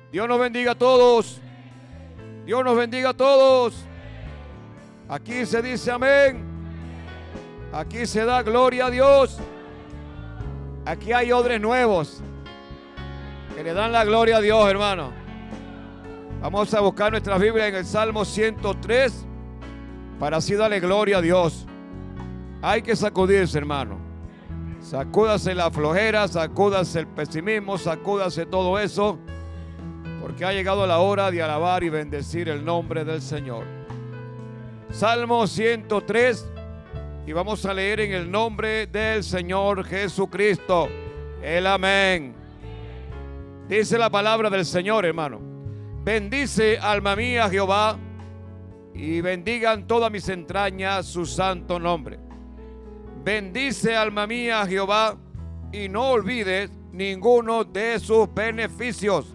Dios nos bendiga a todos. Dios nos bendiga a todos. Aquí se dice amén. Aquí se da gloria a Dios. Aquí hay odres nuevos que le dan la gloria a Dios, hermano. Vamos a buscar nuestra Biblia en el Salmo 103 para así darle gloria a Dios. Hay que sacudirse, hermano. Sacúdase la flojera, sacúdase el pesimismo, sacúdase todo eso, porque ha llegado la hora de alabar y bendecir el nombre del Señor. Salmo 103, y vamos a leer en el nombre del Señor Jesucristo. El amén. Dice la palabra del Señor, hermano. Bendice, alma mía, a Jehová, y bendigan todas mis entrañas su santo nombre. Bendice, alma mía, a Jehová, y no olvides ninguno de sus beneficios.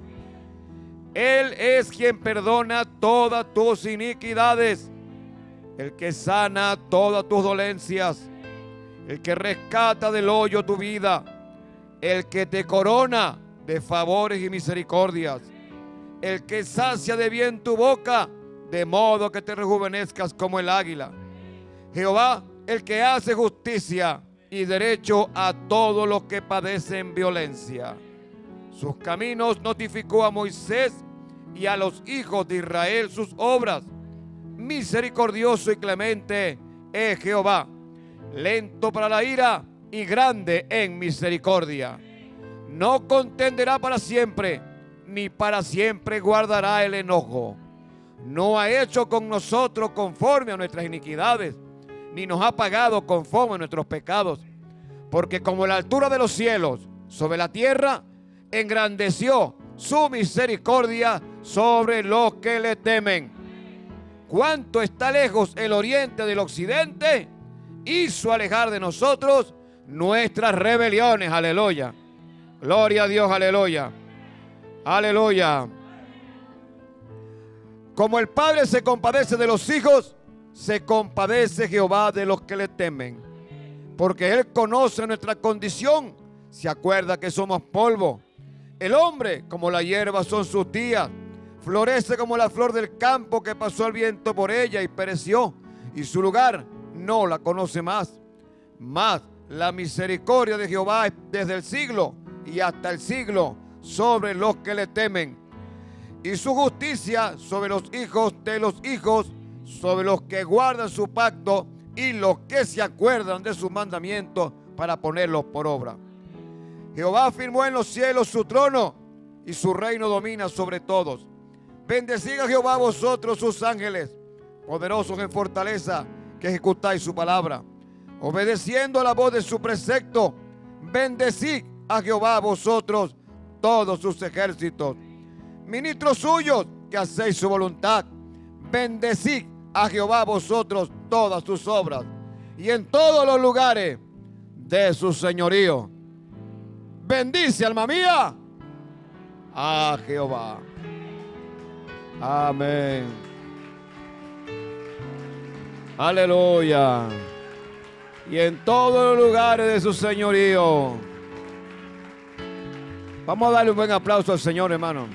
Él es quien perdona todas tus iniquidades, el que sana todas tus dolencias, el que rescata del hoyo tu vida, el que te corona de favores y misericordias, el que sacia de bien tu boca, de modo que te rejuvenezcas como el águila. Jehová, el que hace justicia y derecho a todos los que padecen violencia. Sus caminos notificó a Moisés y a los hijos de Israel sus obras. Misericordioso y clemente es Jehová, lento para la ira y grande en misericordia. No contenderá para siempre, ni para siempre guardará el enojo. No ha hecho con nosotros conforme a nuestras iniquidades, ni nos ha pagado conforme a nuestros pecados. Porque como la altura de los cielos sobre la tierra, engrandeció su misericordia sobre los que le temen. Cuánto está lejos el oriente del occidente, hizo alejar de nosotros nuestras rebeliones. Aleluya. Gloria a Dios, aleluya. Aleluya. Como el Padre se compadece de los hijos, se compadece Jehová de los que le temen. Porque Él conoce nuestra condición, se acuerda que somos polvo. El hombre, como la hierba, son sus días. Florece como la flor del campo que pasó el viento por ella y pereció, y su lugar no la conoce más. Mas la misericordia de Jehová es desde el siglo y hasta el siglo sobre los que le temen, y su justicia sobre los hijos de los hijos, sobre los que guardan su pacto y los que se acuerdan de sus mandamientos para ponerlos por obra. Jehová firmó en los cielos su trono, y su reino domina sobre todos. Bendecid a Jehová vosotros sus ángeles, poderosos en fortaleza, que ejecutáis su palabra, obedeciendo a la voz de su precepto. Bendecid a Jehová vosotros todos sus ejércitos, ministros suyos, que hacéis su voluntad. Bendecid a Jehová vosotros todas sus obras, y en todos los lugares de su señorío. Bendice, alma mía, a Jehová. Amén. Aleluya. Y en todos los lugares de su señorío. Vamos a darle un buen aplauso al Señor, hermano.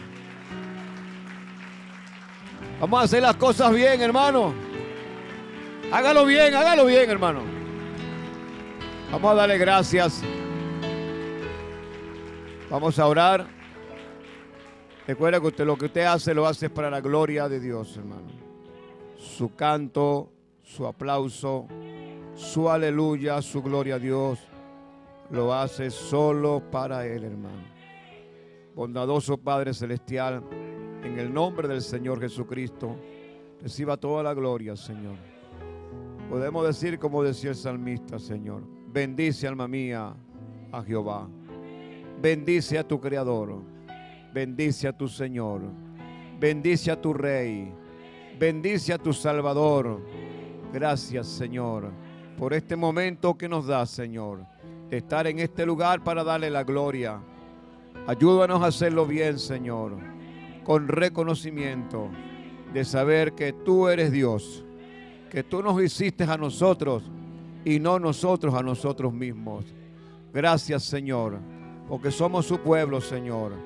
Vamos a hacer las cosas bien, hermano. Hágalo bien, hermano. Vamos a darle gracias. Vamos a orar. Recuerda que usted, lo que usted hace, lo hace para la gloria de Dios, hermano. Su canto, su aplauso, su aleluya, su gloria a Dios, lo hace solo para Él, hermano. Bondadoso Padre Celestial, en el nombre del Señor Jesucristo, reciba toda la gloria, Señor. Podemos decir como decía el salmista, Señor: bendice, alma mía, a Jehová. Bendice a tu Creador. Bendice a tu Señor. Bendice a tu Rey. Bendice a tu Salvador. Gracias, Señor, por este momento que nos da, Señor, de estar en este lugar para darle la gloria. Ayúdanos a hacerlo bien, Señor, con reconocimiento de saber que tú eres Dios, que tú nos hiciste a nosotros y no nosotros a nosotros mismos. Gracias, Señor, porque somos su pueblo, Señor.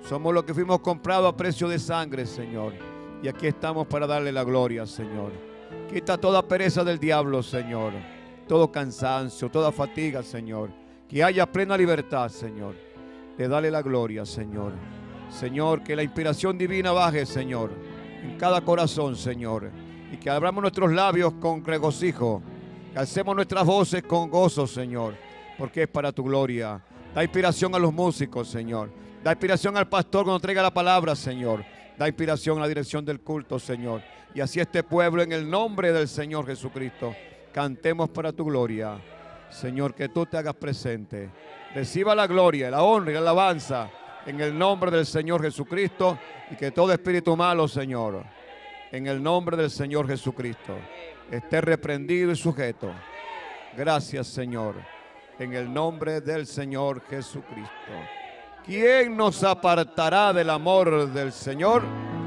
Somos los que fuimos comprados a precio de sangre, Señor. Y aquí estamos para darle la gloria, Señor. Quita toda pereza del diablo, Señor. Todo cansancio, toda fatiga, Señor. Que haya plena libertad, Señor. De darle la gloria, Señor. Señor, que la inspiración divina baje, Señor, en cada corazón, Señor. Y que abramos nuestros labios con regocijo. Que alcemos nuestras voces con gozo, Señor. Porque es para tu gloria. Da inspiración a los músicos, Señor. Da inspiración al pastor cuando traiga la palabra, Señor. Da inspiración a la dirección del culto, Señor. Y así este pueblo, en el nombre del Señor Jesucristo, cantemos para tu gloria. Señor, que tú te hagas presente. Reciba la gloria, la honra y la alabanza en el nombre del Señor Jesucristo. Y que todo espíritu malo, Señor, en el nombre del Señor Jesucristo, esté reprendido y sujeto. Gracias, Señor, en el nombre del Señor Jesucristo. ¿Quién nos apartará del amor del Señor?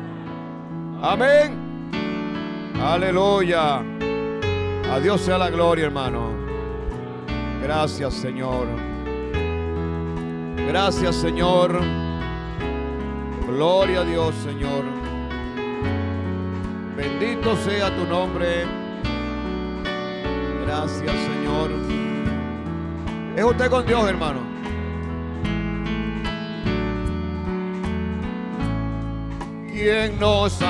Amén. Aleluya. A Dios sea la gloria, hermano. Gracias, Señor. Gracias, Señor. Gloria a Dios, Señor. Bendito sea tu nombre. Gracias, Señor. Es usted con Dios, hermano. ¿Quién nos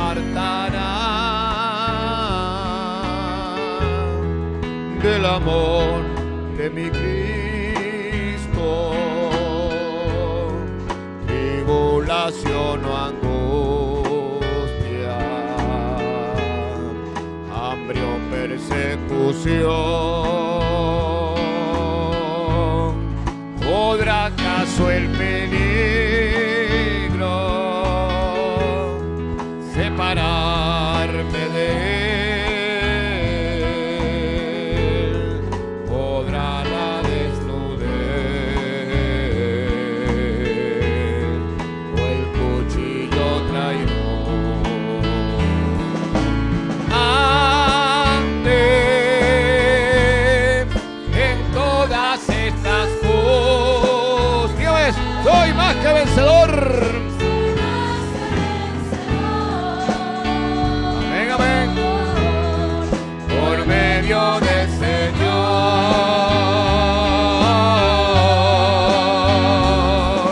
apartará del amor de mi Cristo? Tribulación o angustia, hambre o persecución. ¿Podrá acaso el peligro separarme de él? ¿Podrá la desnudez o el cuchillo traidor? Ante en todas estas cosas, Dios, soy más que vencedor. Del Señor,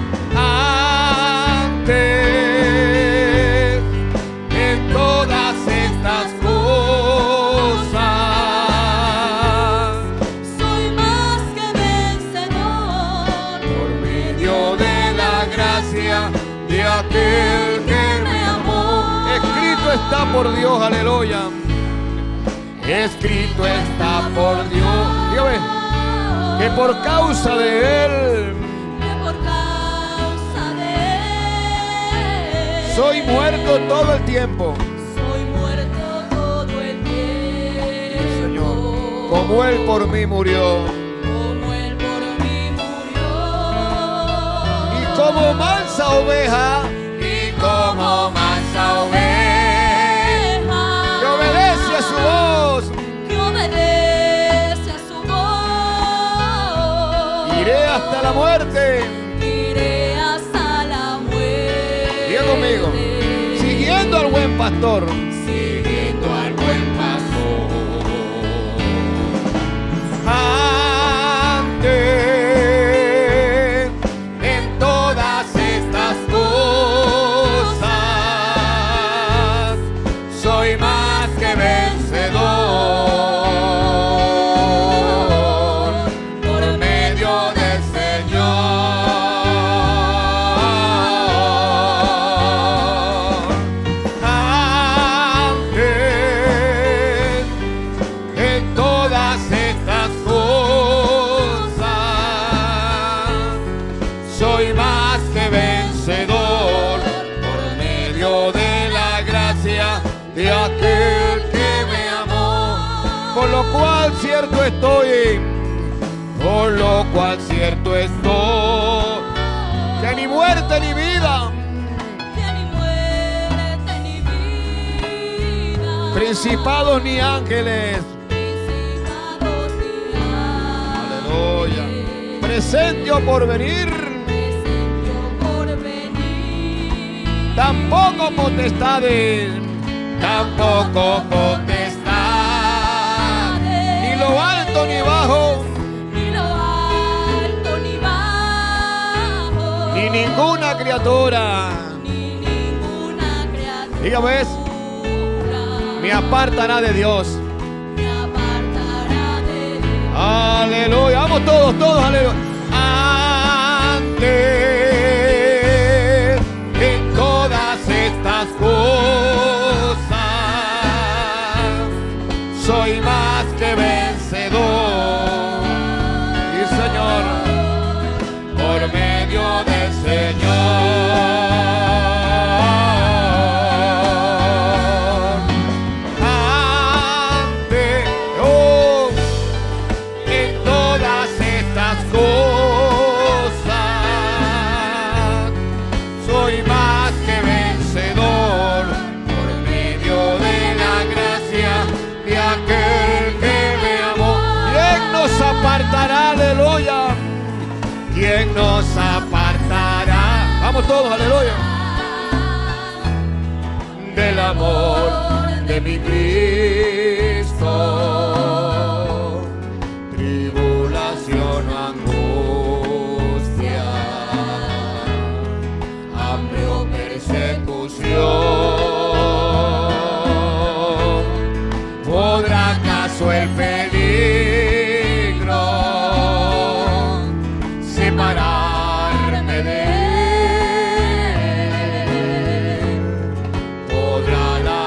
antes en todas estas cosas, soy más que vencedor por medio de la gracia de aquel que me amó. Escrito está por Dios, aleluya. Escrito está por Dios, dígame, que por causa de Él, soy muerto todo el tiempo. Soy muerto todo el tiempo. Señor, como Él por mí murió. Como Él por mí murió. Y como mansa oveja, Y como mansa oveja, que obedece a su voz, iré hasta la muerte. Iré hasta la muerte. Diga conmigo, siguiendo al buen pastor. Siguiendo al buen pastor. Antes en todas estas cosas, soy más que vencedor. De aquel que me amó, por lo cual cierto estoy, por lo cual cierto estoy, que ni muerte ni vida, Que ni muerte ni vida, principados ni ángeles, principados ni ángeles, aleluya, presente o por venir, presente o por venir, tampoco potestades, tampoco potestades, ni lo alto ni bajo, ni lo alto ni bajo, ni ninguna criatura. ni ninguna criatura. Diga pues, me apartará de Dios. me apartará de Dios. Aleluya, vamos todos, aleluya. Antes en todas estas cosas soy más que vencedor. Y Señor, por medio del Señor. Antes, oh, en todas estas cosas soy más que vencedor por medio de la gracia de aquel que me amó. ¿Quién nos apartará, aleluya? ¿Quién nos apartará? Vamos todos, aleluya. Del amor de mi Cristo. Tribulación o angustia, hambre o persecución, ¿podrá acaso el peligro separarme de él? ¿Podrá la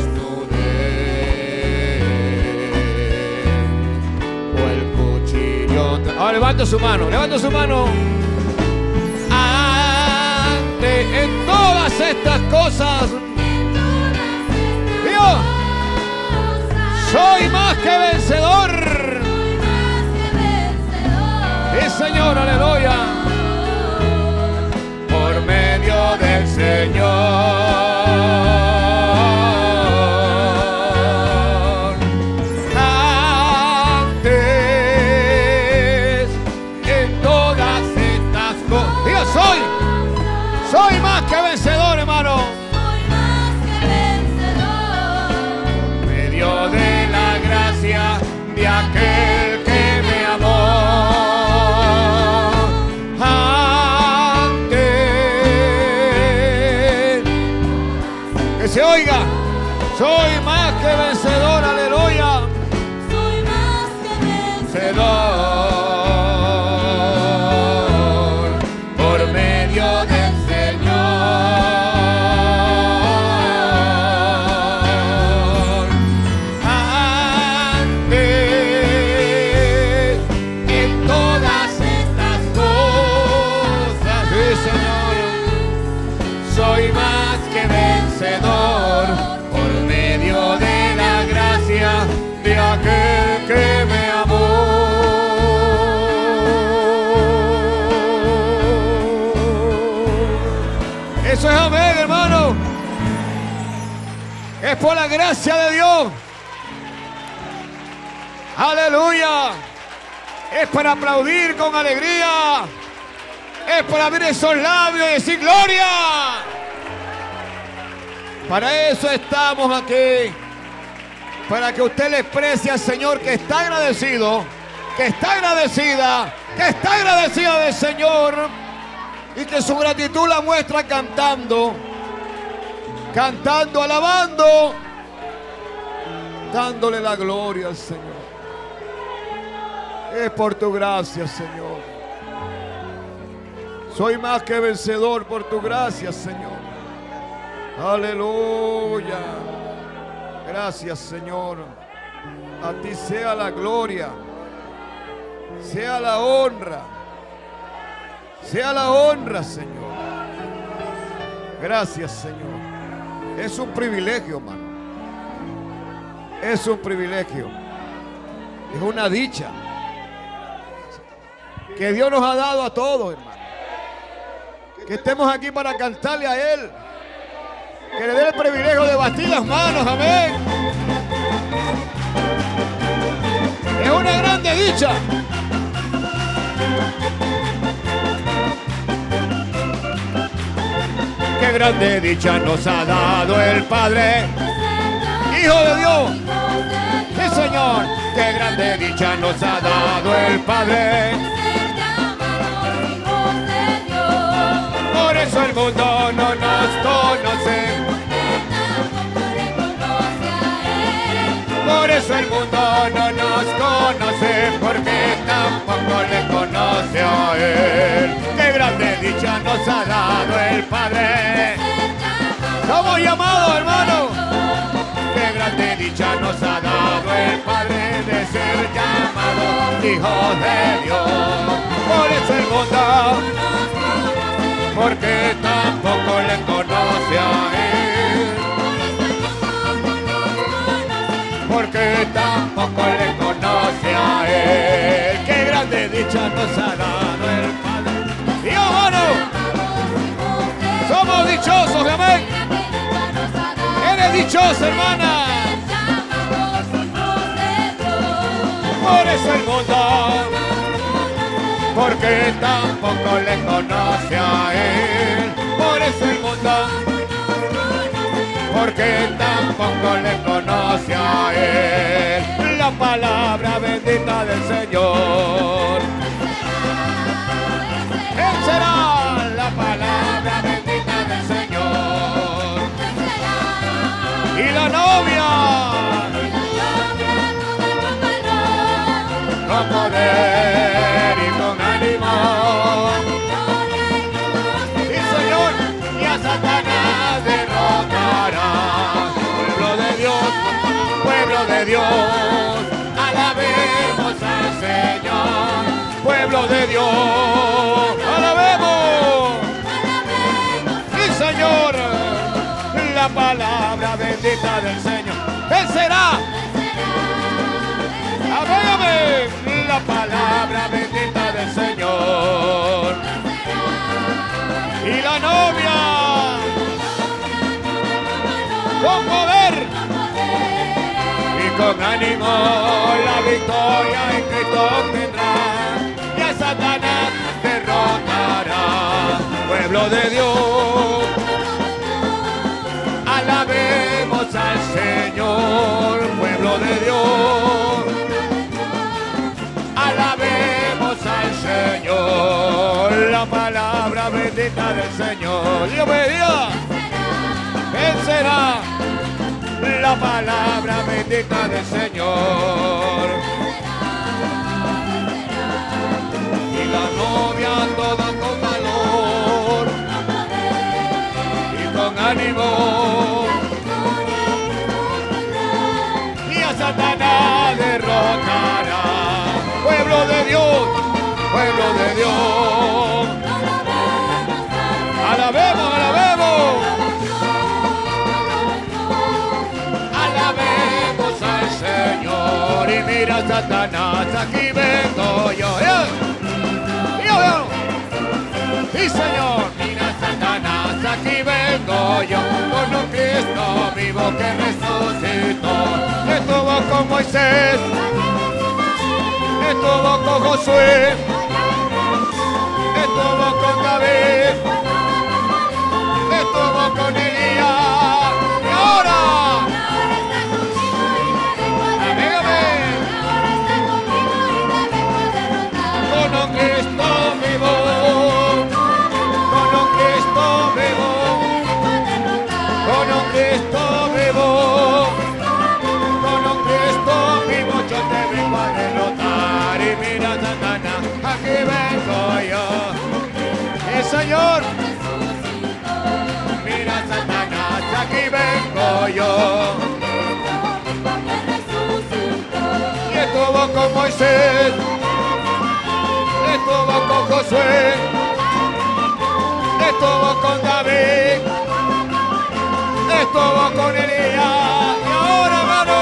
desnudez o el cuchillo? Ahora levanta su mano, levanta su mano. Ante en todas estas cosas, Dios, soy más que vencedor. Sí, Señor, aleluya. Por medio del Señor. Antes en todas estas cosas. Dios, soy más que vencedor, hermano. Soy más que vencedor. Por medio de la gracia de aquel que me amó. Antes, que se oiga, soy más que vencedor, aleluya. Soy más que Vencedor por medio del Señor. Antes en todas estas cosas, sí, Señor, soy más que vencedor por medio de la gracia de aquel que me amó. Eso es amén, hermano. Es por la gracia de Dios. Aleluya. Es para aplaudir con alegría. Es para abrir esos labios y decir gloria. Para eso estamos aquí. Para que usted le exprese al Señor que está agradecido, que está agradecida, que está agradecida del Señor y que su gratitud la muestra cantando, alabando, dándole la gloria al Señor. Es por tu gracia, Señor. Soy más que vencedor por tu gracia, Señor. Aleluya. Gracias, Señor. A ti sea la gloria, sea la honra, Señor. Gracias, Señor. Es un privilegio, hermano. Es un privilegio. Es una dicha que Dios nos ha dado a todos, hermano. Que estemos aquí para cantarle a Él. Que le dé el privilegio de batir las manos, amén. Es una grande dicha. qué grande dicha nos ha dado el Padre, Hijo de Dios. Sí, Señor, qué grande dicha nos ha dado el Padre. Por eso el mundo no nos conoce. Por eso el mundo no nos conoce, porque tampoco le conoce a Él. Qué grande dicha nos ha dado el Padre. Somos llamados, hermano. Qué grande dicha nos ha dado el Padre de ser llamados hijos de Dios. Por eso el mundo, porque tampoco le conoce a Él. Porque tampoco le conoce a Él. Qué grande dicha nos ha dado el Padre. Dios, hermano, somos dichosos, amén. Eres dichosa, hermana. Por eso el mundo, porque tampoco le conoce a Él. Por eso el mundo, porque tampoco le conoce a Él. La palabra bendita del Señor. Él será la palabra bendita del Señor. Y la novia, con poder y con ánimo. Sí, Señor, y a Satanás derrotará. Pueblo de Dios, pueblo de Dios, alabemos al Señor. Pueblo de Dios, alabemos. Sí, Señor, la palabra bendita del Señor. Él será. Amén, amén. La palabra bendita del Señor. Y la novia, con poder y con ánimo, la victoria en Cristo tendrá. Y a Satanás derrotará. Pueblo de Dios, alabemos al Señor. Pueblo de Dios, alabemos al Señor. La palabra bendita del Señor. Dios me diga, Él será la palabra bendita del Señor. Y la novia toda con valor y con ánimo. Y a Satanás derrotará. Pueblo de Dios, pueblo de Dios, alabemos, alabemos, alabemos al Señor. Y mira, Satanás, aquí vengo yo. Sí, Señor, mira, Satanás, aquí vengo yo, con un Cristo vivo que resucitó. Estuvo con Moisés, estuvo con Josué, estuvo con David, estuvo con Elías. Y ahora, amén, amén, con un Cristo vivo, con un Cristo vivo, con un Cristo vivo, con un Cristo vivo, yo te vengo a derrotar. Y mira, Satanás, aquí vengo yo. El Señor, mira, Satanás, aquí vengo yo. Y estuvo con Moisés, estuvo con Josué, estuvo con David, estuvo con Elías. Y ahora, hermano,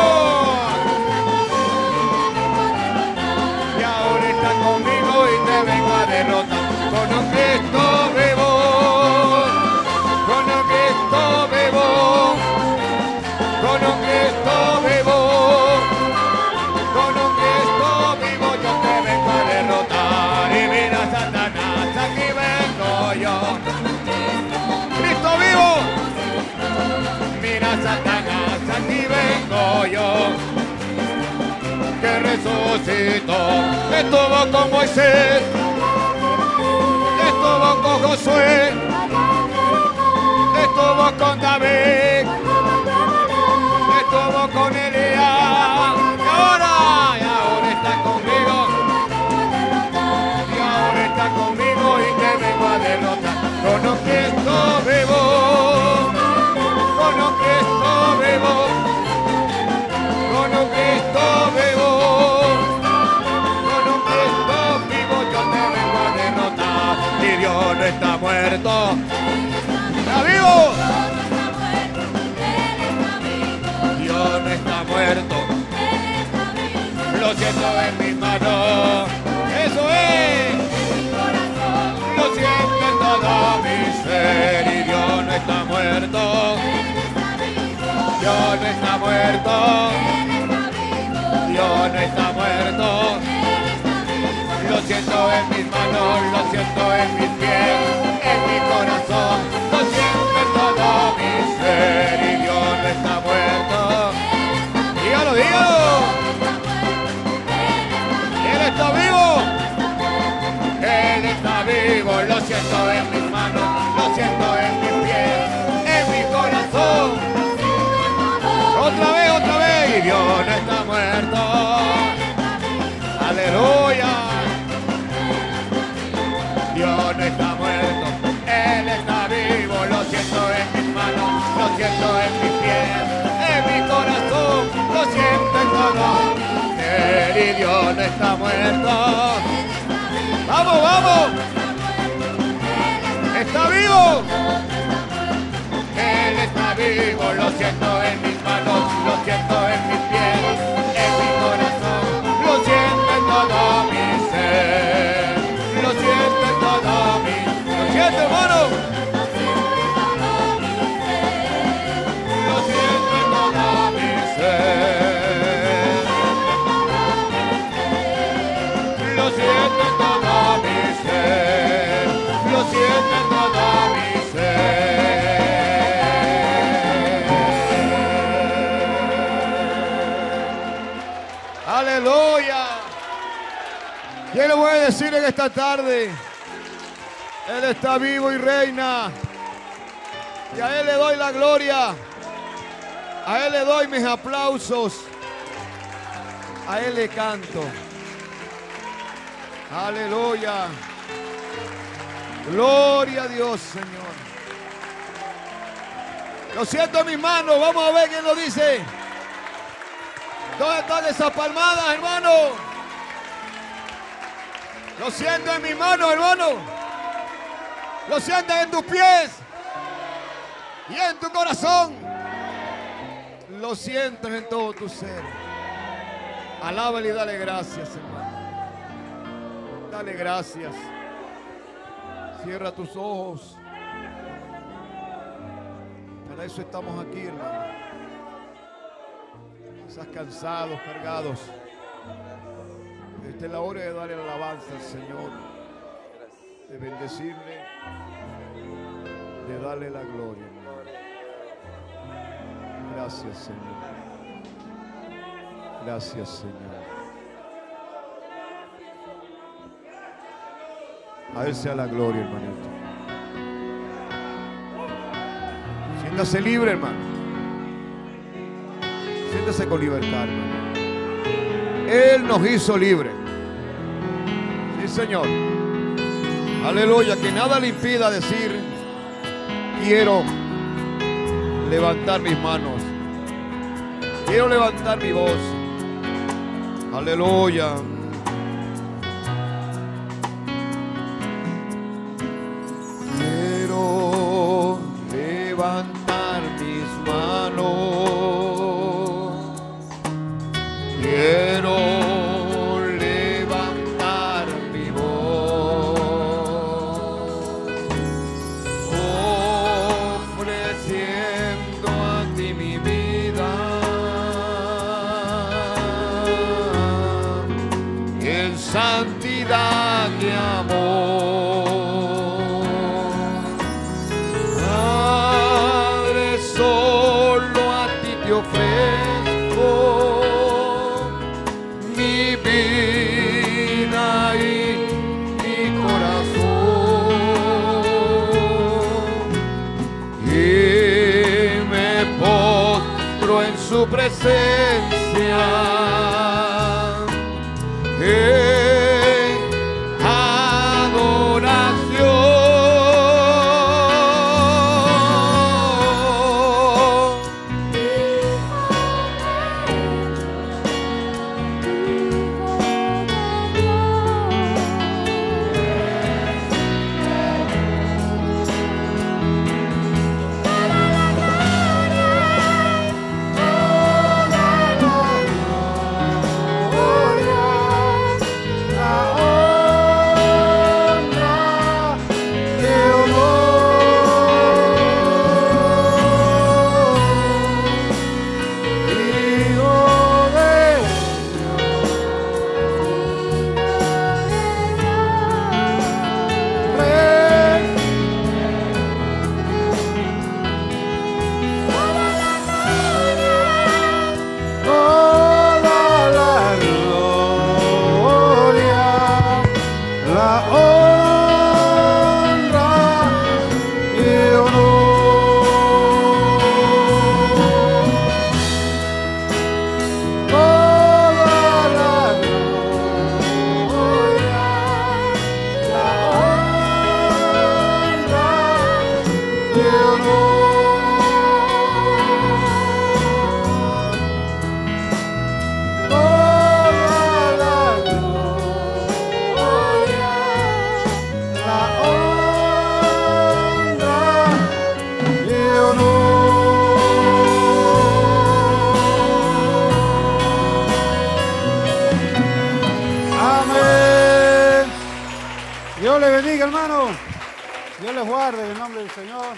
y ahora está conmigo y te vengo a derrotar. Con un Cristo vivo, con un Cristo vivo, con un Cristo vivo, con un Cristo vivo, yo te vengo a derrotar. Y mira, Satanás, aquí vengo yo. Cristo vivo. resucitó. Estuvo con Moisés, estuvo con Josué, estuvo con David, estuvo con Elías, y ahora está conmigo, y ahora está conmigo y te vengo a derrotar. Con un Cristo vivo, con un Cristo vivo, con un Cristo vivo, con un Cristo vivo yo te vengo a derrotar. Y Dios no está muerto, está vivo. Dios no está muerto, lo siento en mis manos, eso es, lo siento en todo mi ser. Y Dios no está muerto, Dios no está muerto, Dios no está muerto, lo siento en mis manos, lo siento en mis pies, en mi corazón, lo siento en todo mi ser. Y Dios no está muerto, dígalo, dígalo. Él está vivo, Él está vivo, lo siento en mis manos, lo siento en mis pies, en mi corazón. Otra vez, y Dios no está muerto. Aleluya. Dios no está muerto, Él está vivo, lo siento en mis manos, lo siento en mis pies, en mi corazón, lo siento en todo. Y Dios no está muerto. Vamos, vamos. Está vivo. Él está vivo, lo siento en mis manos, lo siento en mis pies, en mi corazón, lo siento en todo mi ser, lo siento en todo mi ser. Lo siento, hermano. Lo siento en todo mi ser. Lo siento en todo mi ser, lo siento en todo mi ser. Aleluya. ¿Qué le voy a decir en esta tarde? Él está vivo y reina. Y a Él le doy la gloria. A Él le doy mis aplausos. A Él le canto. Aleluya. Gloria a Dios, Señor. Lo siento en mis manos. Vamos a ver quién lo dice. ¿Dónde están esas palmadas, hermano? Lo siento en mis manos, hermano. Lo sientes en tus pies y en tu corazón. Lo sientes en todo tu ser. Alábale y dale gracias, hermano. Dale gracias. Cierra tus ojos. Para eso estamos aquí, hermano. Estás cansados, cargados. Esta es la hora de darle la alabanza al Señor, de bendecirle, de darle la gloria. Gracias, Señor. Gracias, Señor. A Él sea la gloria, hermanito. Siéntase libre, hermano. Siéntase con libertad, hermano. Él nos hizo libres. Sí, Señor. Aleluya. Que nada le impida decir: quiero levantar mis manos. Quiero levantar mi voz. Aleluya. Quiero levantar mis manos. Quiero levantar mi voz, ofreciendo a ti mi vida, en santidad y amor. tu presencia. Dios le bendiga, hermano. Dios les guarde en el nombre del Señor.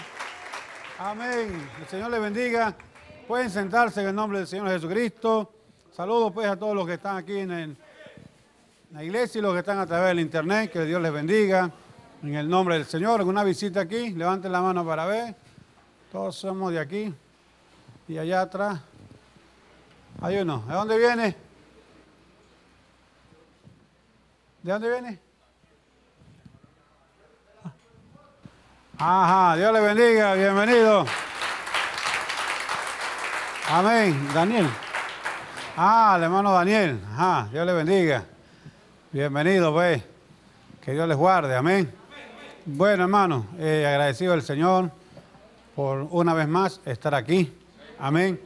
Amén. El Señor les bendiga. Pueden sentarse en el nombre del Señor Jesucristo. Saludos pues a todos los que están aquí en la iglesia y los que están a través del internet. Que Dios les bendiga en el nombre del Señor. ¿Alguna visita aquí? Levanten la mano para ver. Todos somos de aquí. Y allá atrás hay uno. ¿De dónde viene? ¿De dónde viene? Ajá, Dios le bendiga, bienvenido. Amén, Daniel. El hermano Daniel. Ajá, Dios le bendiga. Bienvenido, pues. Que Dios les guarde, amén. Bueno, hermano, agradecido al Señor por una vez más estar aquí. Amén.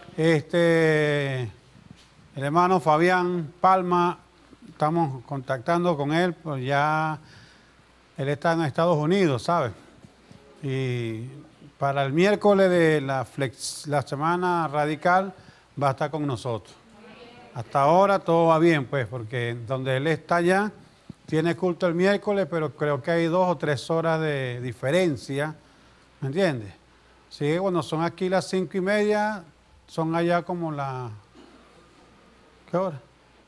El hermano Fabián Palma, estamos contactando con él, pues ya él está en Estados Unidos, ¿sabes? Y para el miércoles de la semana radical va a estar con nosotros. Hasta ahora todo va bien, pues, porque donde él está allá, tiene culto el miércoles, pero creo que hay 2 o 3 horas de diferencia, ¿me entiendes? Sí, cuando son aquí las 5:30, son allá como ¿qué hora?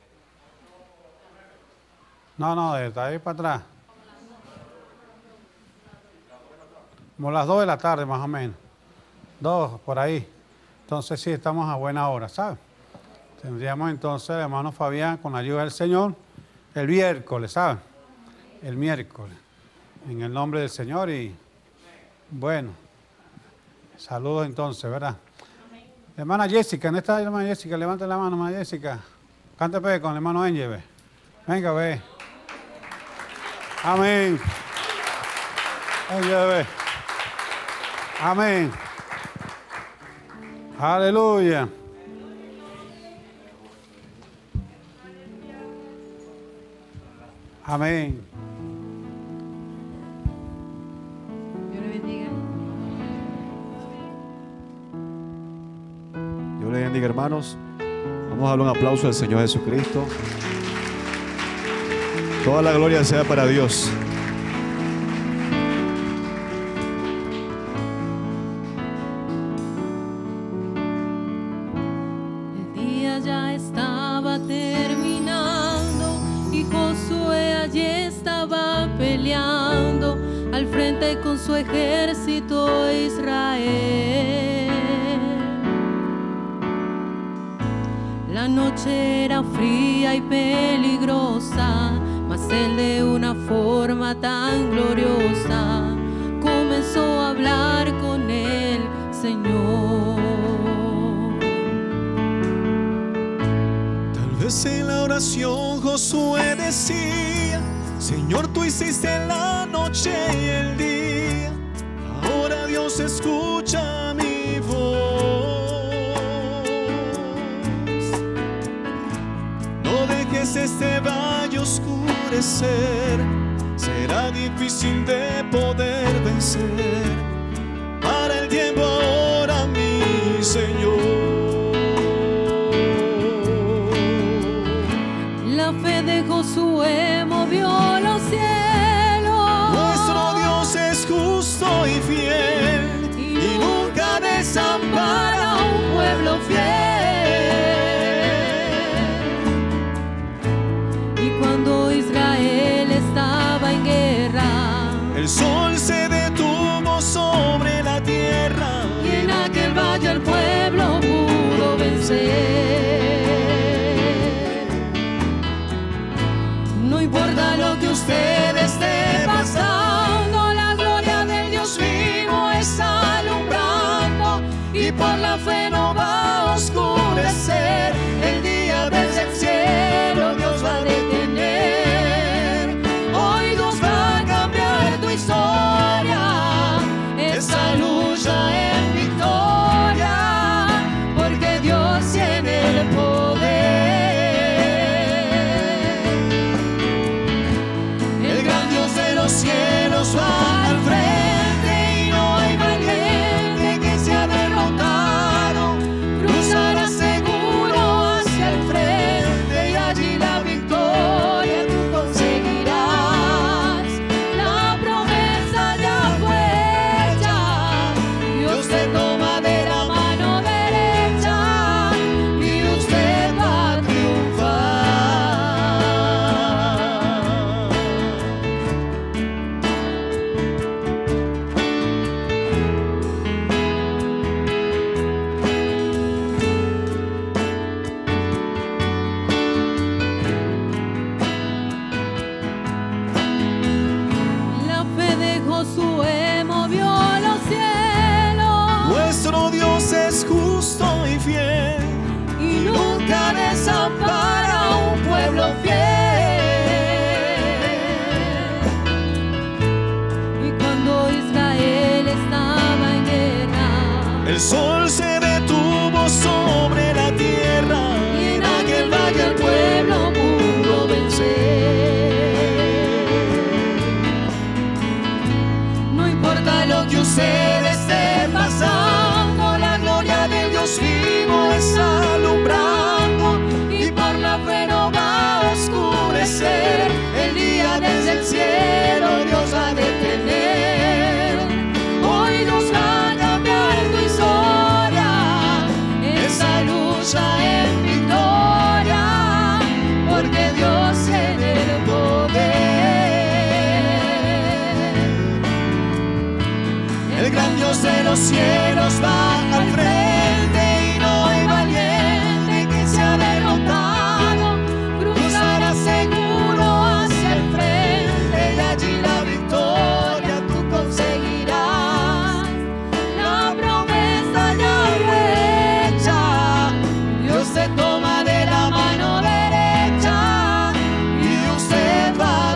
No, de ahí para atrás. Como las 2 de la tarde más o menos. 2 por ahí. Entonces sí, estamos a buena hora, ¿sabes? Tendríamos entonces, hermano Fabián, con la ayuda del Señor, el miércoles, ¿sabes? El miércoles. En el nombre del Señor y bueno, saludos entonces, ¿verdad? Hermana Jessica, ¿dónde está la hermana Jessica? Levante la mano, hermana Jessica. Cante con el hermano Angel, ve. Venga, ve. Amén. Angel, ve. Amén. Aleluya. Amén. Dios le bendiga. Dios le bendiga, hermanos. Vamos a darle un aplauso al Señor Jesucristo. Toda la gloria sea para Dios. El día ya estaba terminando y Josué allí estaba peleando al frente con su ejército Israel. La noche era fría y peligrosa, mas él de una forma tan gloriosa comenzó a hablar con el Señor. Pues en la oración Josué decía: Señor, tú hiciste la noche y el día, ahora Dios escucha mi voz. No dejes este valle oscurecer, será difícil de poder vencer. Para el tiempo ahora, mi Señor. La fe de Josué movió los cielos. Nuestro Dios es justo y fiel y nunca desampara a un pueblo fiel. Y cuando Israel estaba en guerra, El sol se detuvo sobre la tierra y en aquel valle el pueblo pudo vencer. No importa lo que usted esté pasando, la gloria del Dios vivo está alumbrando, y por la fe no va a oscurecer. El día desde el cielo Dios va a detener. Hoy Dios va a cambiar tu historia, esa lucha en victoria, porque Dios tiene el poder. El gran Dios de los cielos va al frente y no hay valiente que sea derrotado. Cruzará seguro hacia el frente y allí la victoria tú conseguirás. La promesa ya fue hecha, Dios te toma de la mano derecha y usted va a triunfar. La fe de Josué movió los cielos. Nuestro Dios es justo y fiel Y nunca desampara a un pueblo fiel. Y cuando Israel estaba en guerra, El sol se detuvo sobre la tierra y en aquel valle el pueblo pudo vencer. No importa lo que usted esté pasando, la gloria del Dios vivo está alumbrando, y por la fe no va a oscurecer. El día desde el cielo Dios va a detener. Hoy Dios va a cambiar tu historia, esa lucha en victoria, porque Dios tiene el poder. El gran Dios de los cielos va al frente y no hay valiente que sea derrotado. Cruzará seguro hacia el frente y allí la victoria tú conseguirás. La promesa ya fue hecha, Dios te toma de la mano derecha y usted va a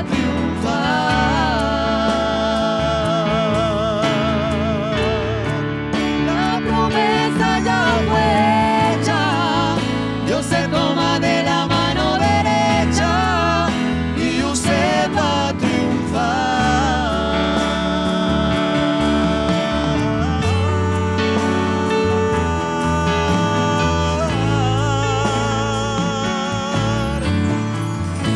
triunfar. La promesa ya fue hecha, Dios te toma de la mano derecha y usted va a triunfar.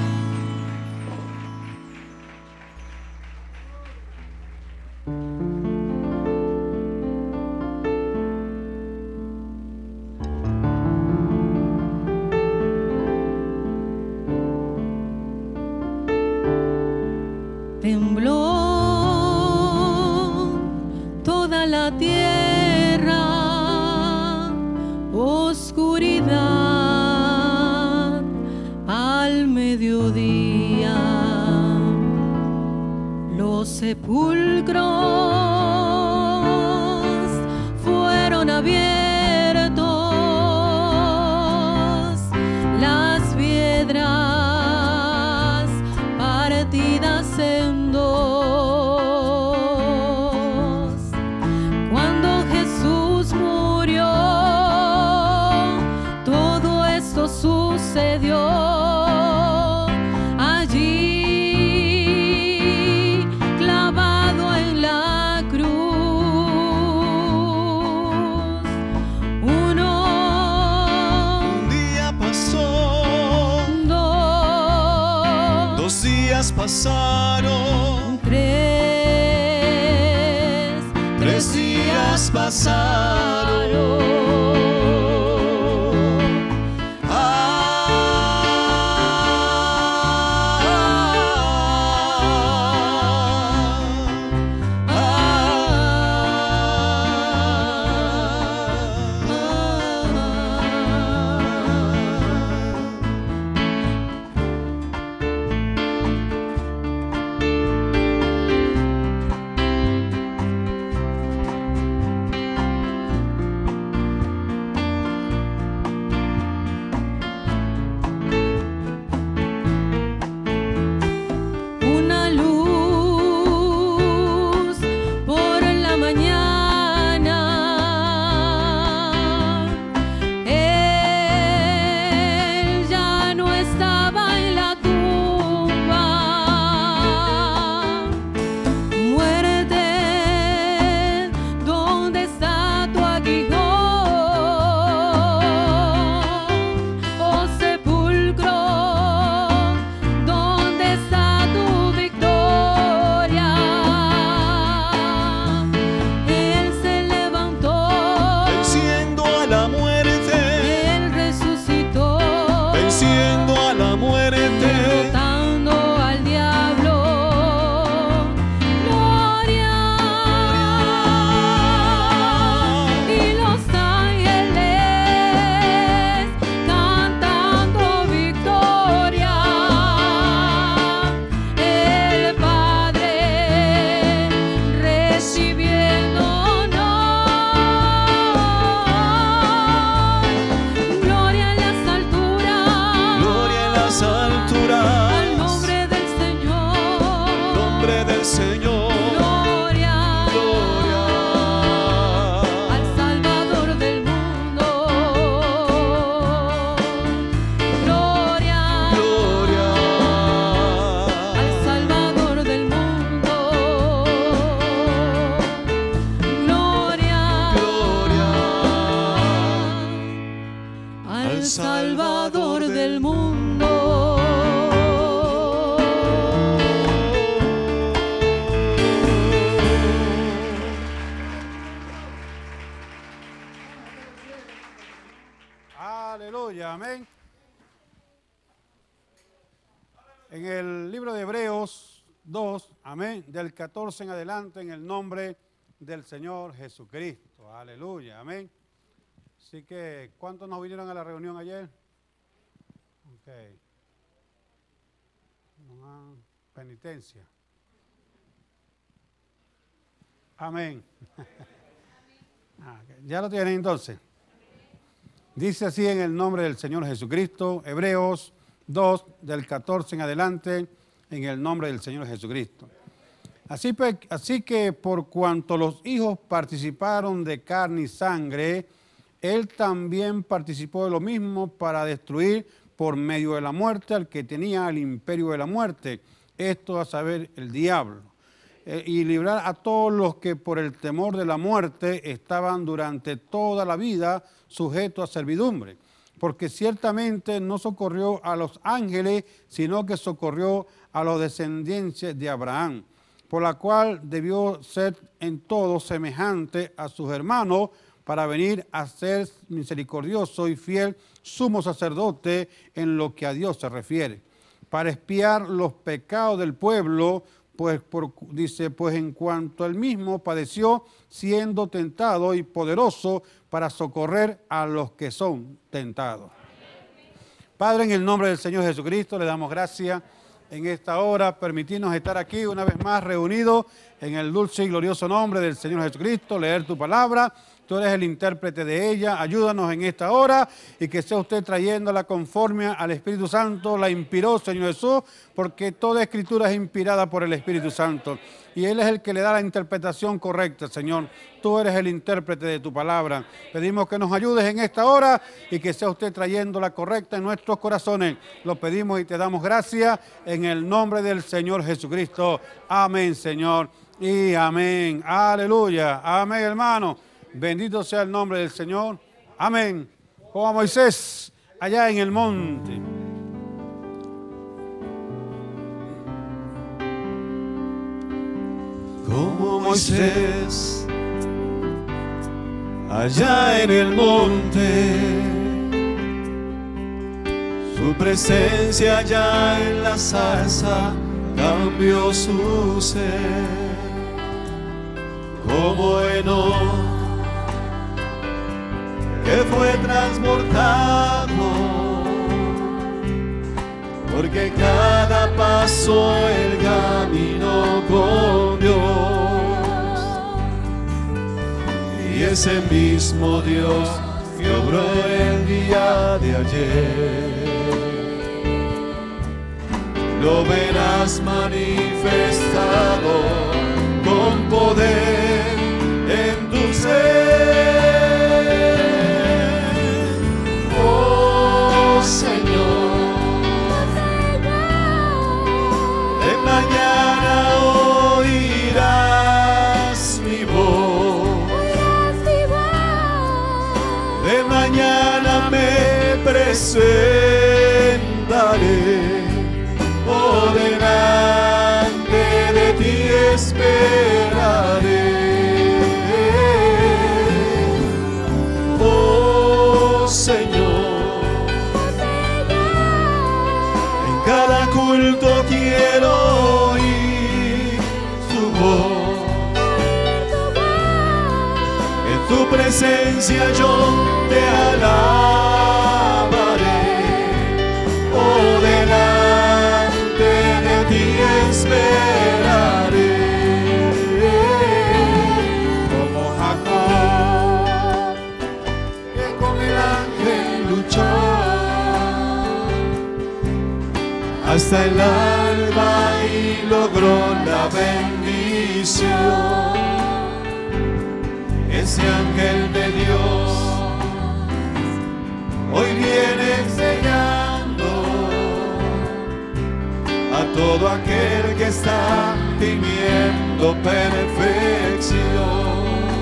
Tembló toda la tierra, oscuridad al mediodía. Los sepulcros fueron abiertos, las pasaron. 3 días pasaron. Aleluya, amén. En el libro de Hebreos 2, amén, del 14 en adelante, en el nombre del Señor Jesucristo. Aleluya, amén. Así que, ¿cuántos nos vinieron a la reunión ayer? Ok. Penitencia. Amén. ¿Ya lo tienen entonces? Dice así en el nombre del Señor Jesucristo, Hebreos 2, del 14 en adelante, en el nombre del Señor Jesucristo. Así que por cuanto los hijos participaron de carne y sangre, Él también participó de lo mismo para destruir por medio de la muerte al que tenía el imperio de la muerte, esto a saber, el diablo, y librar a todos los que por el temor de la muerte estaban durante toda la vida sujetos a servidumbre. Porque ciertamente no socorrió a los ángeles, sino que socorrió a los descendientes de Abraham, por la cual debió ser en todo semejante a sus hermanos, para venir a ser misericordioso y fiel sumo sacerdote en lo que a Dios se refiere, para expiar los pecados del pueblo, pues en cuanto él mismo padeció, siendo tentado y poderoso para socorrer a los que son tentados. Padre, en el nombre del Señor Jesucristo, le damos gracias en esta hora, permitirnos estar aquí una vez más reunidos en el dulce y glorioso nombre del Señor Jesucristo, leer tu palabra. Tú eres el intérprete de ella, ayúdanos en esta hora y que sea usted trayéndola conforme al Espíritu Santo, la inspiró Señor Jesús, porque toda escritura es inspirada por el Espíritu Santo. Y Él es el que le da la interpretación correcta, Señor. Tú eres el intérprete de tu palabra. Pedimos que nos ayudes en esta hora y que sea usted trayéndola correcta en nuestros corazones. Lo pedimos y te damos gracias en el nombre del Señor Jesucristo. Amén, Señor. Y amén. Aleluya. Amén, hermano. Bendito sea el nombre del Señor. Amén. Como a Moisés allá en el monte. Moisés allá en el monte, su presencia allá en la zarza cambió su ser, como Enoc, que fue transportado, porque cada paso él caminó con Dios, y ese mismo Dios que obró el día de ayer, lo verás manifestado con poder en tu ser. Oh Señor, de mañana oirás mi voz, de mañana me presentaré, oh, delante de ti esperaré. Oh Señor, en cada culto quiero oír tu voz, en tu presencia yo te alabaré, oh, delante de ti esperaré, como Jacob, que con el ángel luchó hasta el alba y logró la bendición. Ese ángel de Dios hoy viene enseñando a todo aquel que está pidiendo perfección.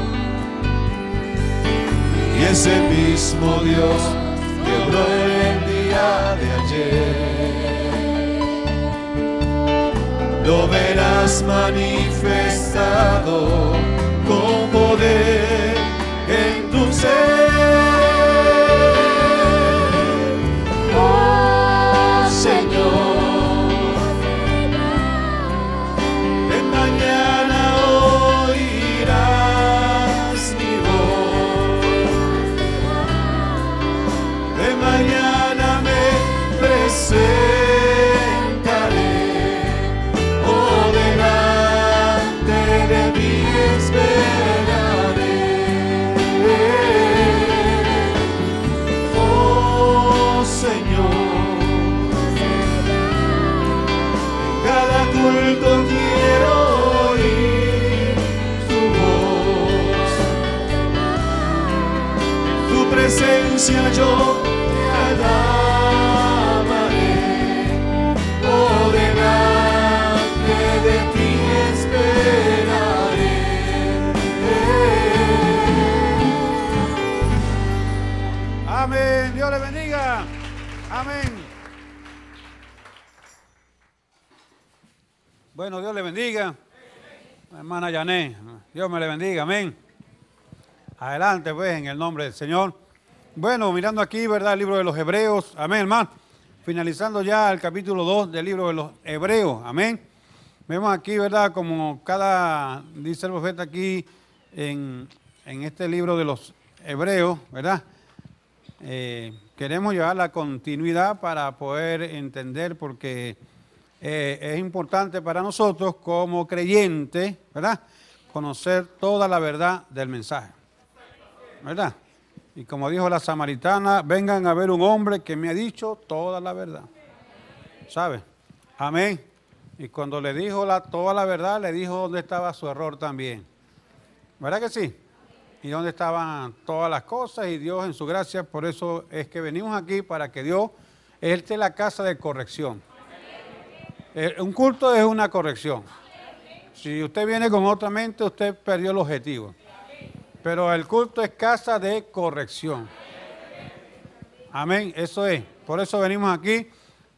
Y ese mismo Dios que obró el día de ayer, lo verás manifestado con poder en tu ser. Oh Señor, de mañana oirás mi voz, de mañana me presentaré, oh, delante de ti esperaré. Oh Señor, en cada culto quiero oír tu voz, en tu presencia yo te alabaré, oh, delante de ti esperaré. Amén. Dios le bendiga. Amén. Bueno, Dios le bendiga. Hermana Yané, Dios me le bendiga. Amén. Adelante, pues, en el nombre del Señor. Bueno, mirando aquí, ¿verdad? El libro de los Hebreos. Amén, hermano. Finalizando ya el capítulo 2 del libro de los Hebreos. Amén. Vemos aquí, ¿verdad? Como dice el profeta aquí en este libro de los Hebreos, ¿verdad? Queremos llevar la continuidad para poder entender, porque es importante para nosotros como creyentes, ¿verdad? Conocer toda la verdad del mensaje, ¿verdad? Y como dijo la samaritana, vengan a ver un hombre que me ha dicho toda la verdad, ¿sabe? Amén. Y cuando le dijo toda la verdad, le dijo dónde estaba su error también, ¿verdad que sí? Y dónde estaban todas las cosas, y Dios en su gracia. Por eso es que venimos aquí, para que Dios esté la casa de corrección. Un culto es una corrección. Si usted viene con otra mente, usted perdió el objetivo. Pero el culto es casa de corrección. Amén, eso es. Por eso venimos aquí,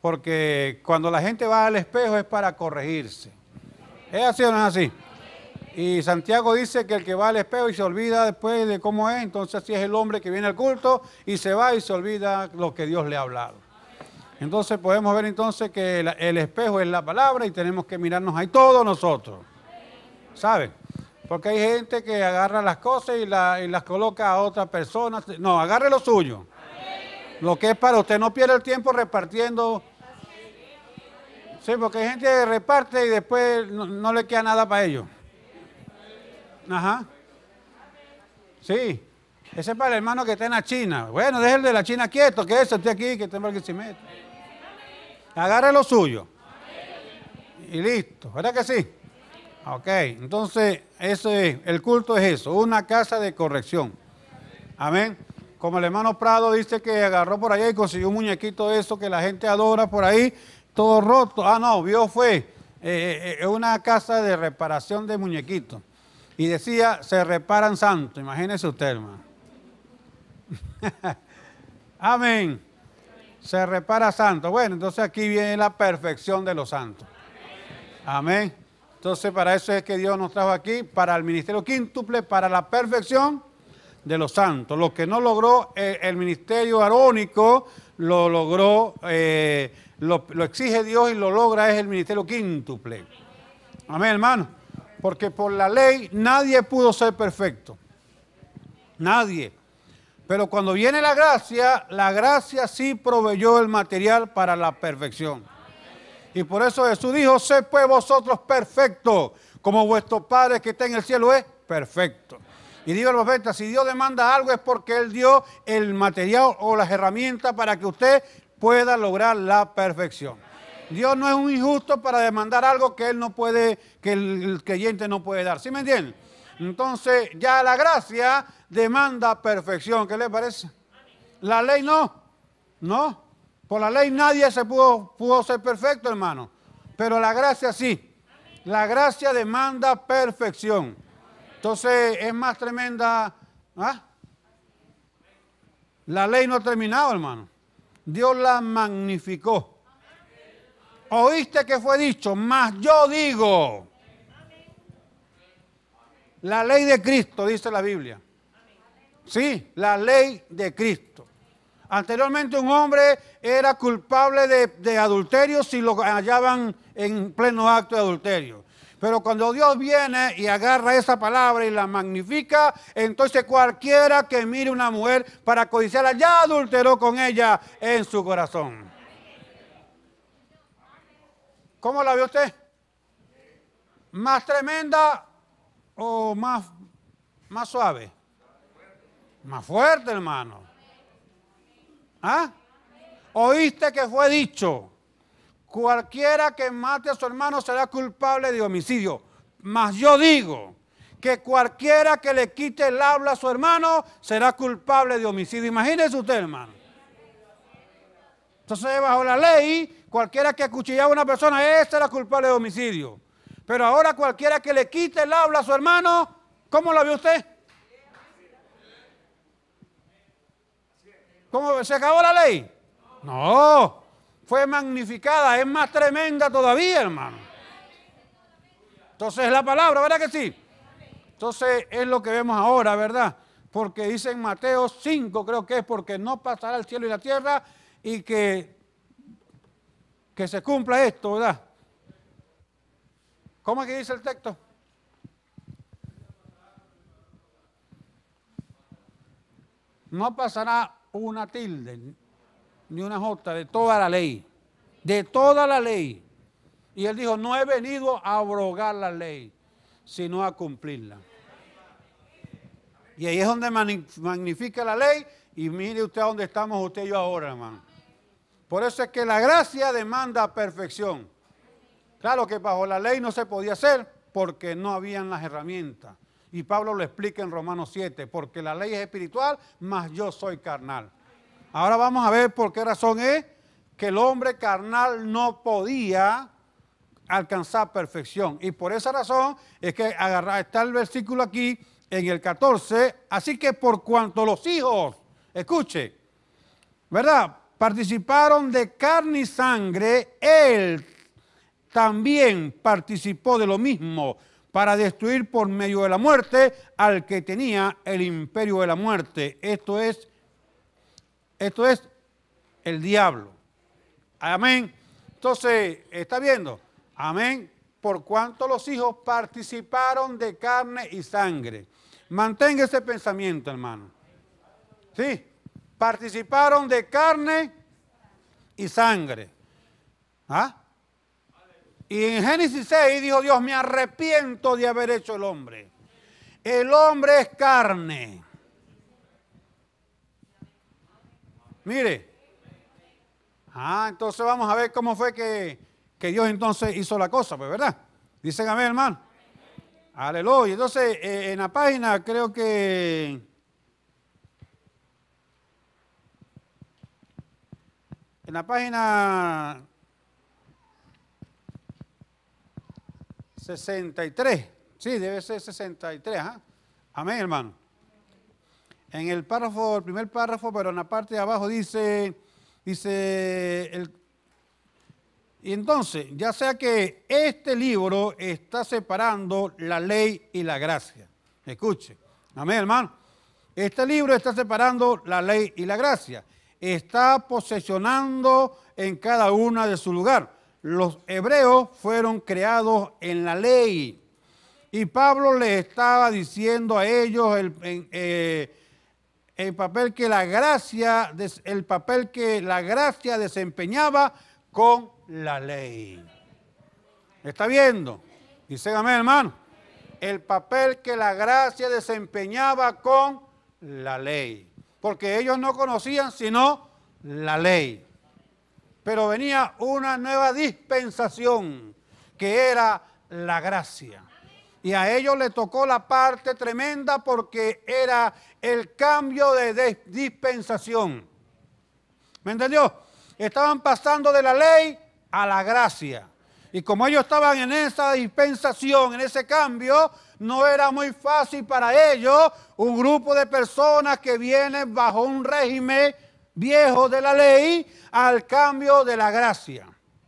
porque cuando la gente va al espejo es para corregirse. ¿Es así o no es así? Y Santiago dice que el que va al espejo y se olvida después de cómo es, entonces así es el hombre que viene al culto y se va y se olvida lo que Dios le ha hablado. Entonces podemos ver entonces que el espejo es la palabra y tenemos que mirarnos ahí todos nosotros. ¿Saben? Porque hay gente que agarra las cosas y las coloca a otras personas. No, agarre lo suyo. Lo que es para usted. No pierda el tiempo repartiendo. Sí, porque hay gente que reparte y después no le queda nada para ellos. Ajá. Sí. Ese es para el hermano que está en la China. Bueno, déjelo de la China quieto, que eso esté aquí, que esté mal que se meta. Agarre lo suyo. Y listo. ¿Verdad que sí? Ok. Entonces, eso es, el culto es eso, una casa de corrección. Amén. Como el hermano Prado dice que agarró por allá y consiguió un muñequito de eso que la gente adora por ahí, todo roto. Ah, no, vio fue una casa de reparación de muñequitos. Y decía, se reparan santos. Imagínese usted, hermano. Amén. Se repara santo. Bueno, entonces aquí viene la perfección de los santos. Amén. Entonces para eso es que Dios nos trajo aquí, para el ministerio quíntuple, para la perfección de los santos. Lo que no logró el ministerio arónico, lo logró, lo exige Dios y lo logra es el ministerio quíntuple. Amén, hermano. Porque por la ley nadie pudo ser perfecto. Nadie. Pero cuando viene la gracia sí proveyó el material para la perfección. Y por eso Jesús dijo, sed pues vosotros perfectos, como vuestro Padre que está en el cielo es perfecto. Y digo al profeta, si Dios demanda algo es porque Él dio el material o las herramientas para que usted pueda lograr la perfección. Dios no es un injusto para demandar algo que Él no puede, que el creyente no puede dar. ¿Sí me entienden? Entonces ya la gracia demanda perfección. ¿Qué le parece? La ley no. No. Por la ley nadie se pudo ser perfecto, hermano. Pero la gracia sí. La gracia demanda perfección. Entonces es más tremenda. ¿Ah? La ley no ha terminado, hermano. Dios la magnificó. Oíste que fue dicho, mas yo digo. La ley de Cristo, dice la Biblia. Sí, la ley de Cristo. Anteriormente un hombre era culpable de adulterio si lo hallaban en pleno acto de adulterio. Pero cuando Dios viene y agarra esa palabra y la magnifica, entonces cualquiera que mire una mujer para codiciarla ya adulteró con ella en su corazón. ¿Cómo la ve usted? ¿Más tremenda o más suave? Más fuerte, hermano. ¿Ah? Oíste que fue dicho, cualquiera que mate a su hermano será culpable de homicidio. Mas yo digo que cualquiera que le quite el habla a su hermano será culpable de homicidio. Imagínese usted, hermano. Entonces, bajo la ley, cualquiera que acuchillaba a una persona, ese era culpable de homicidio. Pero ahora cualquiera que le quite el habla a su hermano, ¿cómo la ve usted? ¿Cómo se acabó la ley? No, fue magnificada, es más tremenda todavía, hermano. Entonces es la palabra, ¿verdad que sí? Entonces es lo que vemos ahora, ¿verdad? Porque dice en Mateo 5, creo que es, porque no pasará el cielo y la tierra y que se cumpla esto, ¿verdad? ¿Cómo es que dice el texto? No pasará una tilde ni una jota de toda la ley, de toda la ley. Y él dijo, no he venido a abrogar la ley, sino a cumplirla. Y ahí es donde magnifica la ley, y mire usted a dónde estamos usted y yo ahora, hermano. Por eso es que la gracia demanda perfección. Claro que bajo la ley no se podía hacer porque no habían las herramientas. Y Pablo lo explica en Romanos 7, porque la ley es espiritual, mas yo soy carnal. Ahora vamos a ver por qué razón es que el hombre carnal no podía alcanzar perfección. Y por esa razón es que está el versículo aquí en el 14. Así que por cuanto los hijos, escuche, ¿verdad? Participaron de carne y sangre, él también participó de lo mismo, para destruir por medio de la muerte al que tenía el imperio de la muerte. Esto es el diablo. Amén. Entonces, ¿está viendo? Amén. Por cuanto los hijos participaron de carne y sangre. Mantenga ese pensamiento, hermano. ¿Sí? Participaron de carne y sangre. ¿Ah? Y en Génesis 6 dijo Dios, me arrepiento de haber hecho el hombre. El hombre es carne. Mire. Entonces vamos a ver cómo fue que Dios entonces hizo la cosa, pues, ¿verdad? Dicen amén, hermano. Aleluya. Entonces, en la página, creo que en la página 63, sí, debe ser 63, ajá. Amén, hermano. En el párrafo, el primer párrafo, pero en la parte de abajo dice, y entonces, ya sea que este libro está separando la ley y la gracia. Escuche. Amén, hermano. Este libro está separando la ley y la gracia. Está posesionando en cada una de su lugar. Los hebreos fueron creados en la ley. Y Pablo les estaba diciendo a ellos el papel que la gracia desempeñaba con la ley. ¿Está viendo? Dice amén, hermano. El papel que la gracia desempeñaba con la ley. Porque ellos no conocían sino la ley. Pero venía una nueva dispensación que era la gracia. Y a ellos les tocó la parte tremenda porque era el cambio de dispensación. ¿Me entendió? Estaban pasando de la ley a la gracia. Y como ellos estaban en esa dispensación, en ese cambio, no era muy fácil para ellos, un grupo de personas que vienen bajo un régimen viejo de la ley, al cambio de la gracia.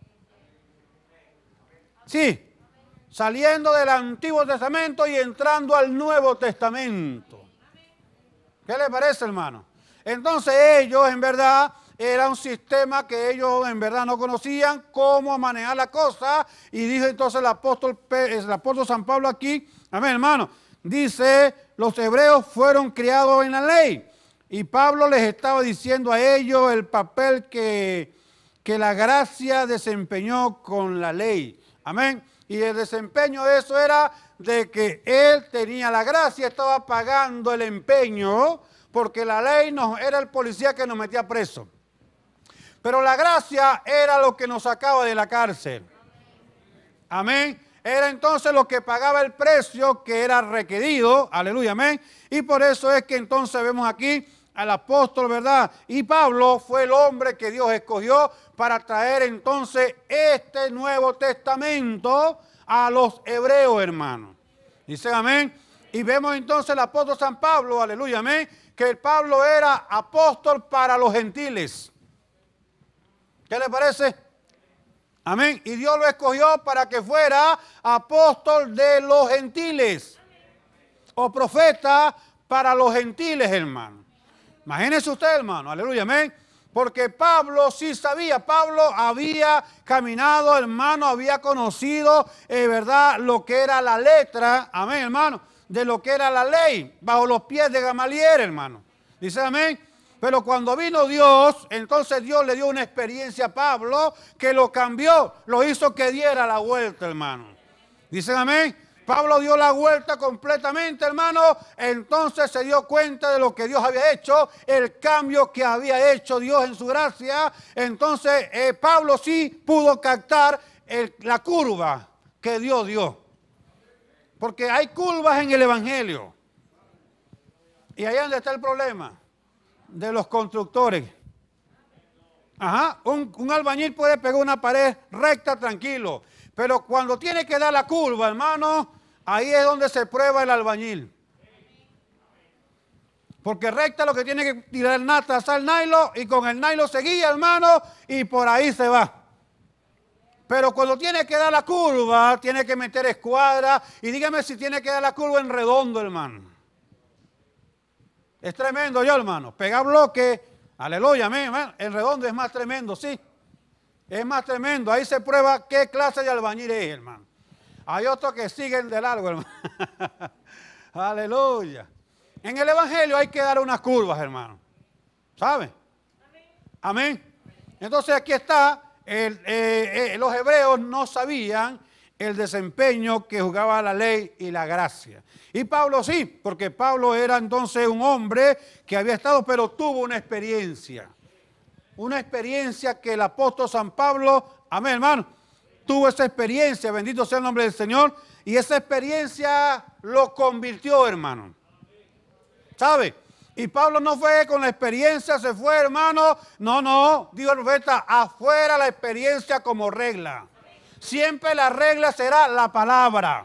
Sí. Saliendo del Antiguo Testamento y entrando al Nuevo Testamento. ¿Qué le parece, hermano? Entonces ellos, en verdad, era un sistema que ellos, en verdad, no conocían cómo manejar la cosa. Y dice entonces el apóstol San Pablo aquí, amén, hermano, dice, los hebreos fueron criados en la ley. Y Pablo les estaba diciendo a ellos el papel que la gracia desempeñó con la ley. Amén. Y el desempeño de eso era de que él tenía la gracia, estaba pagando el empeño, porque la ley era el policía que nos metía preso. Pero la gracia era lo que nos sacaba de la cárcel. Amén. Era entonces lo que pagaba el precio que era requerido. Aleluya, amén. Y por eso es que entonces vemos aquí al apóstol, ¿verdad? Y Pablo fue el hombre que Dios escogió para traer entonces este Nuevo Testamento a los hebreos, hermanos. Dice amén. Y vemos entonces el apóstol San Pablo, aleluya, amén, que Pablo era apóstol para los gentiles. ¿Qué le parece? Amén. Y Dios lo escogió para que fuera apóstol de los gentiles. O profeta para los gentiles, hermano. Imagínese usted, hermano, aleluya, amén. Porque Pablo sí sabía, Pablo había caminado, hermano, había conocido, verdad, lo que era la letra, amén, hermano, de lo que era la ley, bajo los pies de Gamaliel, hermano. Dice amén. Pero cuando vino Dios, entonces Dios le dio una experiencia a Pablo que lo cambió, lo hizo que diera la vuelta, hermano. Dice amén. Pablo dio la vuelta completamente, hermano, entonces se dio cuenta de lo que Dios había hecho, el cambio que había hecho Dios en su gracia. Entonces Pablo sí pudo captar la curva que Dios dio. Porque hay curvas en el Evangelio. Y ahí es donde está el problema de los constructores. Ajá, un albañil puede pegar una pared recta tranquilo. Pero cuando tiene que dar la curva, hermano, ahí es donde se prueba el albañil. Porque recta lo que tiene que tirar trazar el nylon y con el nylon se guía, hermano, y por ahí se va. Pero cuando tiene que dar la curva, tiene que meter escuadra. Y dígame si tiene que dar la curva en redondo, hermano. Es tremendo yo, hermano. Pegar bloque, aleluya, amén, hermano. En redondo es más tremendo, sí. Es más tremendo. Ahí se prueba qué clase de albañil es, hermano. Hay otros que siguen de largo, hermano. Aleluya. En el evangelio hay que dar unas curvas, hermano. ¿Sabe? Amén. Entonces aquí está. Los hebreos no sabían el desempeño que jugaba la ley y la gracia. Y Pablo sí, porque Pablo era entonces un hombre que había estado, pero tuvo una experiencia. Una experiencia que el apóstol San Pablo, amén, hermano, tuvo esa experiencia, bendito sea el nombre del Señor, y esa experiencia lo convirtió, hermano. ¿Sabe? Y Pablo no fue con la experiencia, se fue, hermano. No, dijo el profeta, afuera la experiencia como regla. Siempre la regla será la palabra.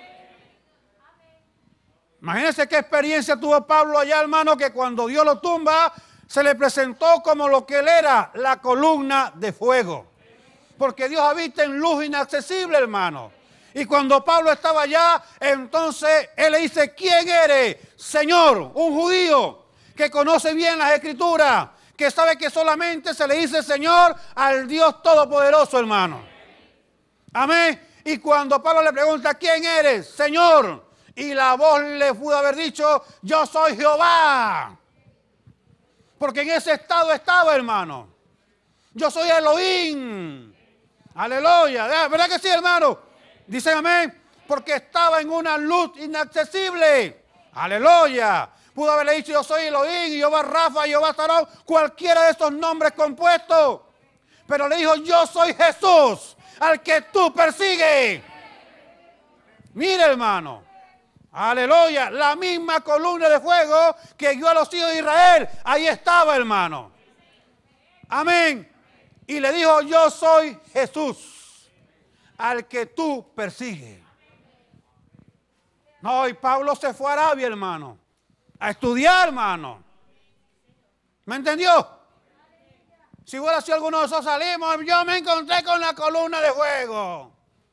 Imagínense qué experiencia tuvo Pablo allá, hermano, que cuando Dios lo tumba, se le presentó como lo que él era, la columna de fuego. Porque Dios habita en luz inaccesible, hermano. Y cuando Pablo estaba allá, entonces él le dice, ¿quién eres? Señor, un judío que conoce bien las escrituras, que sabe que solamente se le dice Señor al Dios Todopoderoso, hermano. Amén. Y cuando Pablo le pregunta, ¿quién eres? Señor. Y la voz le pudo haber dicho, yo soy Jehová. Porque en ese estado estaba, hermano. Yo soy Elohim. Aleluya. ¿Verdad que sí, hermano? Dicen amén. Porque estaba en una luz inaccesible. Aleluya. Pudo haberle dicho yo soy Elohim, Jehová Rafa, Jehová Sarón, cualquiera de esos nombres compuestos. Pero le dijo yo soy Jesús, al que tú persigues. Mire, hermano. Aleluya. La misma columna de fuego que guió a los hijos de Israel. Ahí estaba, hermano. Amén. Y le dijo yo soy Jesús, al que tú persigues. No, y Pablo se fue a Arabia, hermano, a estudiar, hermano. ¿Me entendió? Si hubiera sido alguno de esos salimos, yo me encontré con la columna de fuego.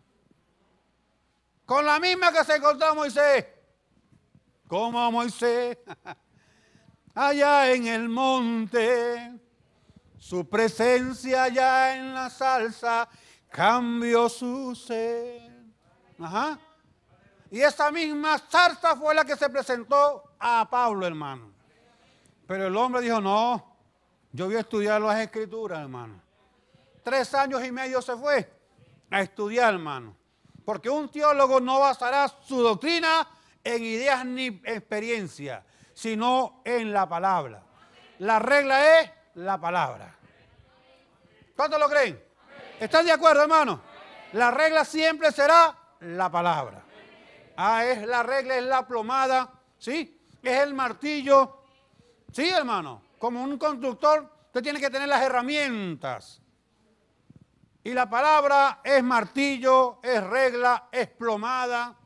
Con la misma que se encontró Moisés. Como Moisés, allá en el monte, su presencia allá en la salsa cambió su ser. Ajá. Y esa misma zarza fue la que se presentó a Pablo, hermano. Pero el hombre dijo, no, yo voy a estudiar las escrituras, hermano. 3 años y medio se fue a estudiar, hermano. Porque un teólogo no basará su doctrina en ideas ni experiencia, sino en la palabra. La regla es la palabra. ¿Cuántos lo creen? ¿Están de acuerdo, hermano? La regla siempre será la palabra. Es la regla, es la plomada, ¿sí? Es el martillo. Sí, hermano. Como un constructor, usted tiene que tener las herramientas. Y la palabra es martillo, es regla, es plomada.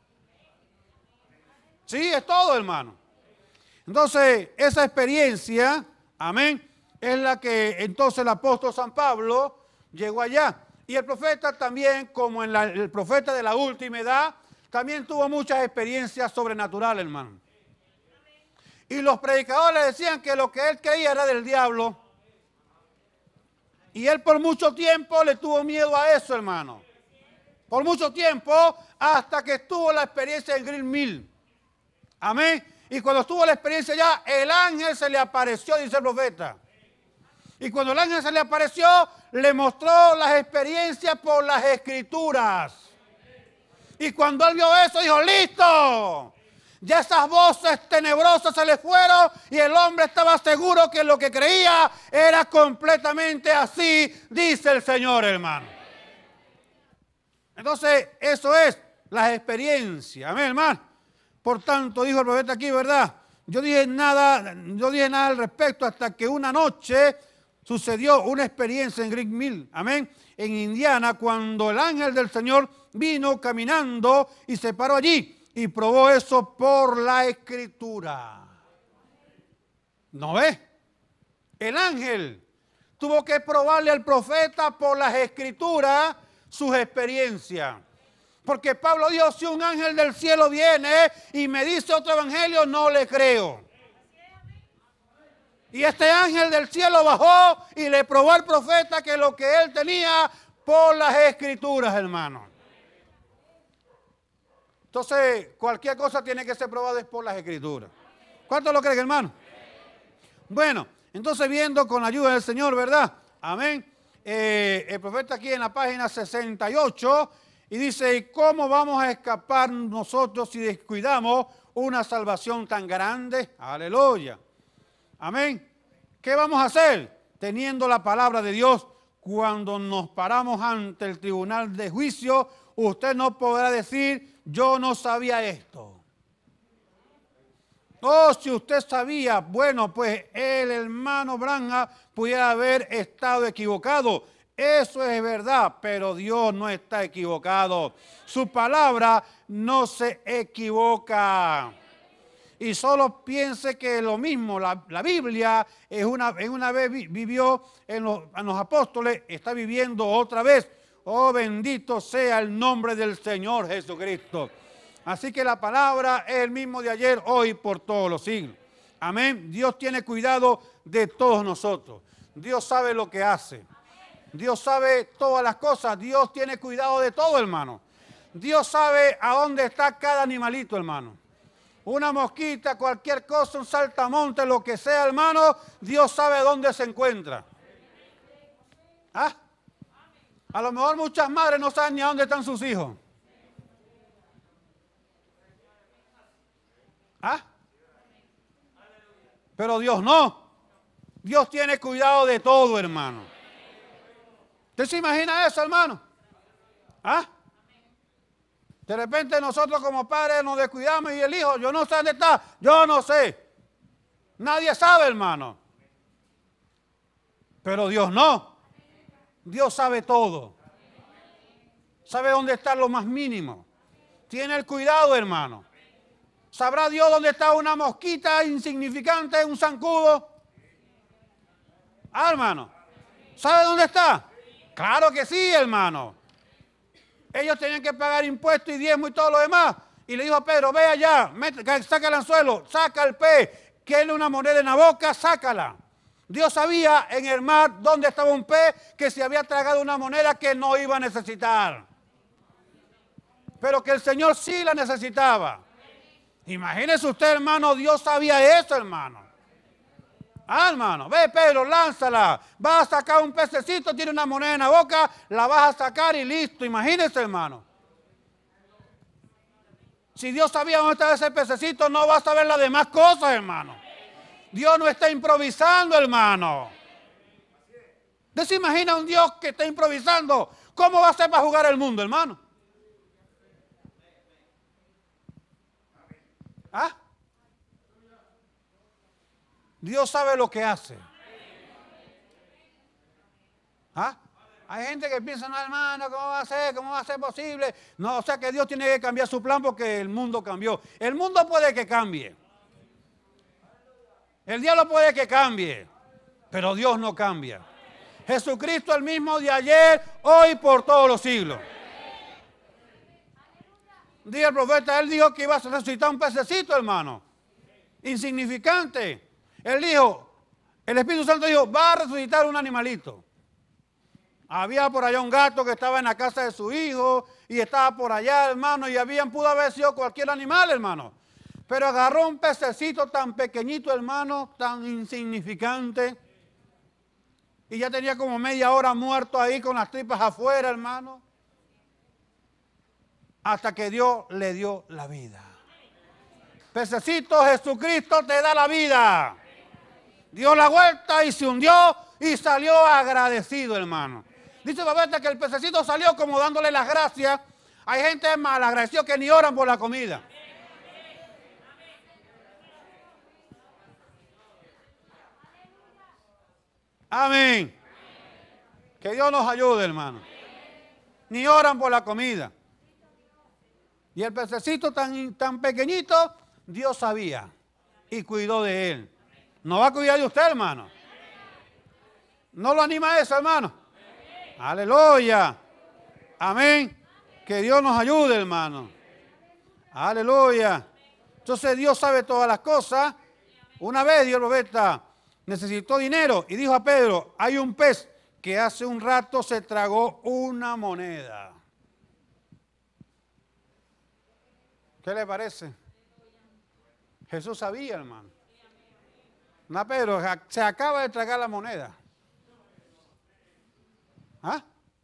Sí, es todo, hermano. Entonces, esa experiencia, amén, es la que entonces el apóstol San Pablo llegó allá. Y el profeta también, como el profeta de la última edad, también tuvo muchas experiencias sobrenaturales, hermano. Y los predicadores decían que lo que él creía era del diablo. Y él por mucho tiempo le tuvo miedo a eso, hermano. Por mucho tiempo, hasta que tuvo la experiencia en Green Mill. Amén. Y cuando estuvo la experiencia ya, el ángel se le apareció, dice el profeta. Y cuando el ángel se le apareció, le mostró las experiencias por las escrituras. Y cuando él vio eso, dijo, ¡listo! Ya esas voces tenebrosas se le fueron y el hombre estaba seguro que lo que creía era completamente así, dice el Señor, hermano. Entonces, eso es las experiencias. Amén, hermano. Por tanto, dijo el profeta aquí, ¿verdad? Yo dije nada al respecto hasta que una noche sucedió una experiencia en Green Mill, amén, en Indiana, cuando el ángel del Señor vino caminando y se paró allí y probó eso por la escritura. ¿No ves? El ángel tuvo que probarle al profeta por las escrituras sus experiencias. Porque Pablo dijo, si un ángel del cielo viene y me dice otro evangelio, no le creo. Y este ángel del cielo bajó y le probó al profeta que lo que él tenía por las escrituras, hermano. Entonces, cualquier cosa tiene que ser probada por las escrituras. ¿Cuántos lo creen, hermano? Bueno, entonces viendo con la ayuda del Señor, ¿verdad? Amén. El profeta aquí en la página 68 y dice, ¿y cómo vamos a escapar nosotros si descuidamos una salvación tan grande? Aleluya. Amén. ¿Qué vamos a hacer? Teniendo la palabra de Dios, cuando nos paramos ante el tribunal de juicio, usted no podrá decir, yo no sabía esto. Oh, si usted sabía, bueno, pues el hermano Branham pudiera haber estado equivocado. Eso es verdad, pero Dios no está equivocado. Su palabra no se equivoca. Y solo piense que lo mismo, la Biblia es una vez vivió en los apóstoles, está viviendo otra vez. Oh, bendito sea el nombre del Señor Jesucristo. Así que la palabra es el mismo de ayer, hoy, por todos los siglos. Amén. Dios tiene cuidado de todos nosotros. Dios sabe lo que hace. Dios sabe todas las cosas. Dios tiene cuidado de todo, hermano. Dios sabe a dónde está cada animalito, hermano. Una mosquita, cualquier cosa, un saltamonte, lo que sea, hermano, Dios sabe dónde se encuentra. ¿Ah? A lo mejor muchas madres no saben ni a dónde están sus hijos. ¿Ah? Pero Dios no. Dios tiene cuidado de todo, hermano. ¿Usted se imagina eso, hermano? ¿Ah? De repente nosotros como padres nos descuidamos y el hijo, yo no sé dónde está, yo no sé. Nadie sabe, hermano. Pero Dios no. Dios sabe todo. Sabe dónde está lo más mínimo. Tiene el cuidado, hermano. ¿Sabrá Dios dónde está una mosquita insignificante, un zancudo? Ah, hermano. ¿Sabe dónde está? Claro que sí, hermano. Ellos tenían que pagar impuestos y diezmo y todo lo demás. Y le dijo a Pedro, ve allá, saca el anzuelo, saca el pez, quiere una moneda en la boca, sácala. Dios sabía en el mar dónde estaba un pez que se había tragado una moneda que no iba a necesitar. Pero que el Señor sí la necesitaba. Imagínese usted, hermano, Dios sabía eso, hermano. Ah, hermano, ve Pedro, lánzala. Vas a sacar un pececito, tiene una moneda en la boca, la vas a sacar y listo. Imagínese, hermano. Si Dios sabía dónde estaba ese pececito, no va a saber las demás cosas, hermano. Dios no está improvisando, hermano. ¿Usted se imagina un Dios que está improvisando? ¿Cómo va a ser para jugar el mundo, hermano? ¿Ah? Dios sabe lo que hace. ¿Ah? Hay gente que piensa, no, hermano, ¿cómo va a ser? ¿Cómo va a ser posible? No, o sea que Dios tiene que cambiar su plan porque el mundo cambió. El mundo puede que cambie. El diablo puede que cambie, pero Dios no cambia. Jesucristo el mismo de ayer, hoy, por todos los siglos. Dice el profeta, él dijo que iba a resucitar un pececito, hermano. Insignificante. Él dijo, el Espíritu Santo dijo, va a resucitar un animalito. Había por allá un gato que estaba en la casa de su hijo y estaba por allá, hermano, y pudo haber sido cualquier animal, hermano. Pero agarró un pececito tan pequeñito, hermano, tan insignificante. Y ya tenía como media hora muerto ahí con las tripas afuera, hermano. Hasta que Dios le dio la vida. Pececito, Jesucristo te da la vida. Dio la vuelta y se hundió y salió agradecido, hermano. Dice Babeta que el pececito salió como dándole las gracias. Hay gente malagradecida que ni oran por la comida. Amén. Que Dios nos ayude, hermano. Ni oran por la comida. Y el pececito tan pequeñito, Dios sabía y cuidó de él. ¿No va a cuidar de usted, hermano? ¿No lo anima eso, hermano? Aleluya. Amén. Que Dios nos ayude, hermano. Aleluya. Entonces Dios sabe todas las cosas. Una vez Dios, el profeta, necesitó dinero y dijo a Pedro, hay un pez que hace un rato se tragó una moneda. ¿Qué le parece? Jesús sabía, hermano. No, Pedro, se acaba de tragar la moneda. ¿Ah?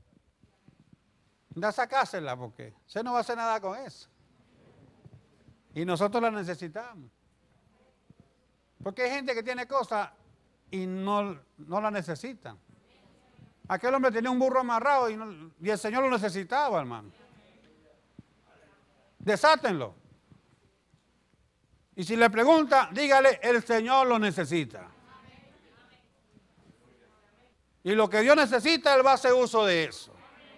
Da sacásela porque usted no va a hacer nada con eso. Y nosotros la necesitamos. Porque hay gente que tiene cosas y no la necesitan. Aquel hombre tenía un burro amarrado y el Señor lo necesitaba, hermano. Desátenlo. Y si le pregunta, dígale, el Señor lo necesita. Y lo que Dios necesita, Él va a hacer uso de eso.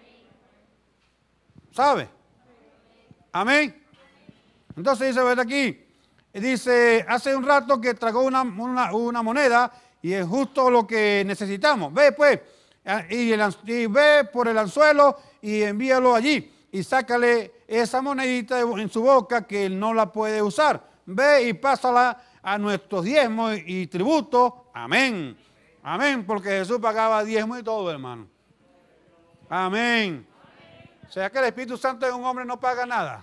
¿Sabe? Amén. Entonces dice, ¿verdad? Aquí, dice, hace un rato que tragó una moneda y es justo lo que necesitamos. Ve pues, y ve por el anzuelo y envíalo allí y sácale esa monedita en su boca que él no la puede usar. Ve y pásala a nuestros diezmos y tributos. Amén. Amén, porque Jesús pagaba diezmos y todo, hermano. Amén. O sea que el Espíritu Santo de un hombre no paga nada.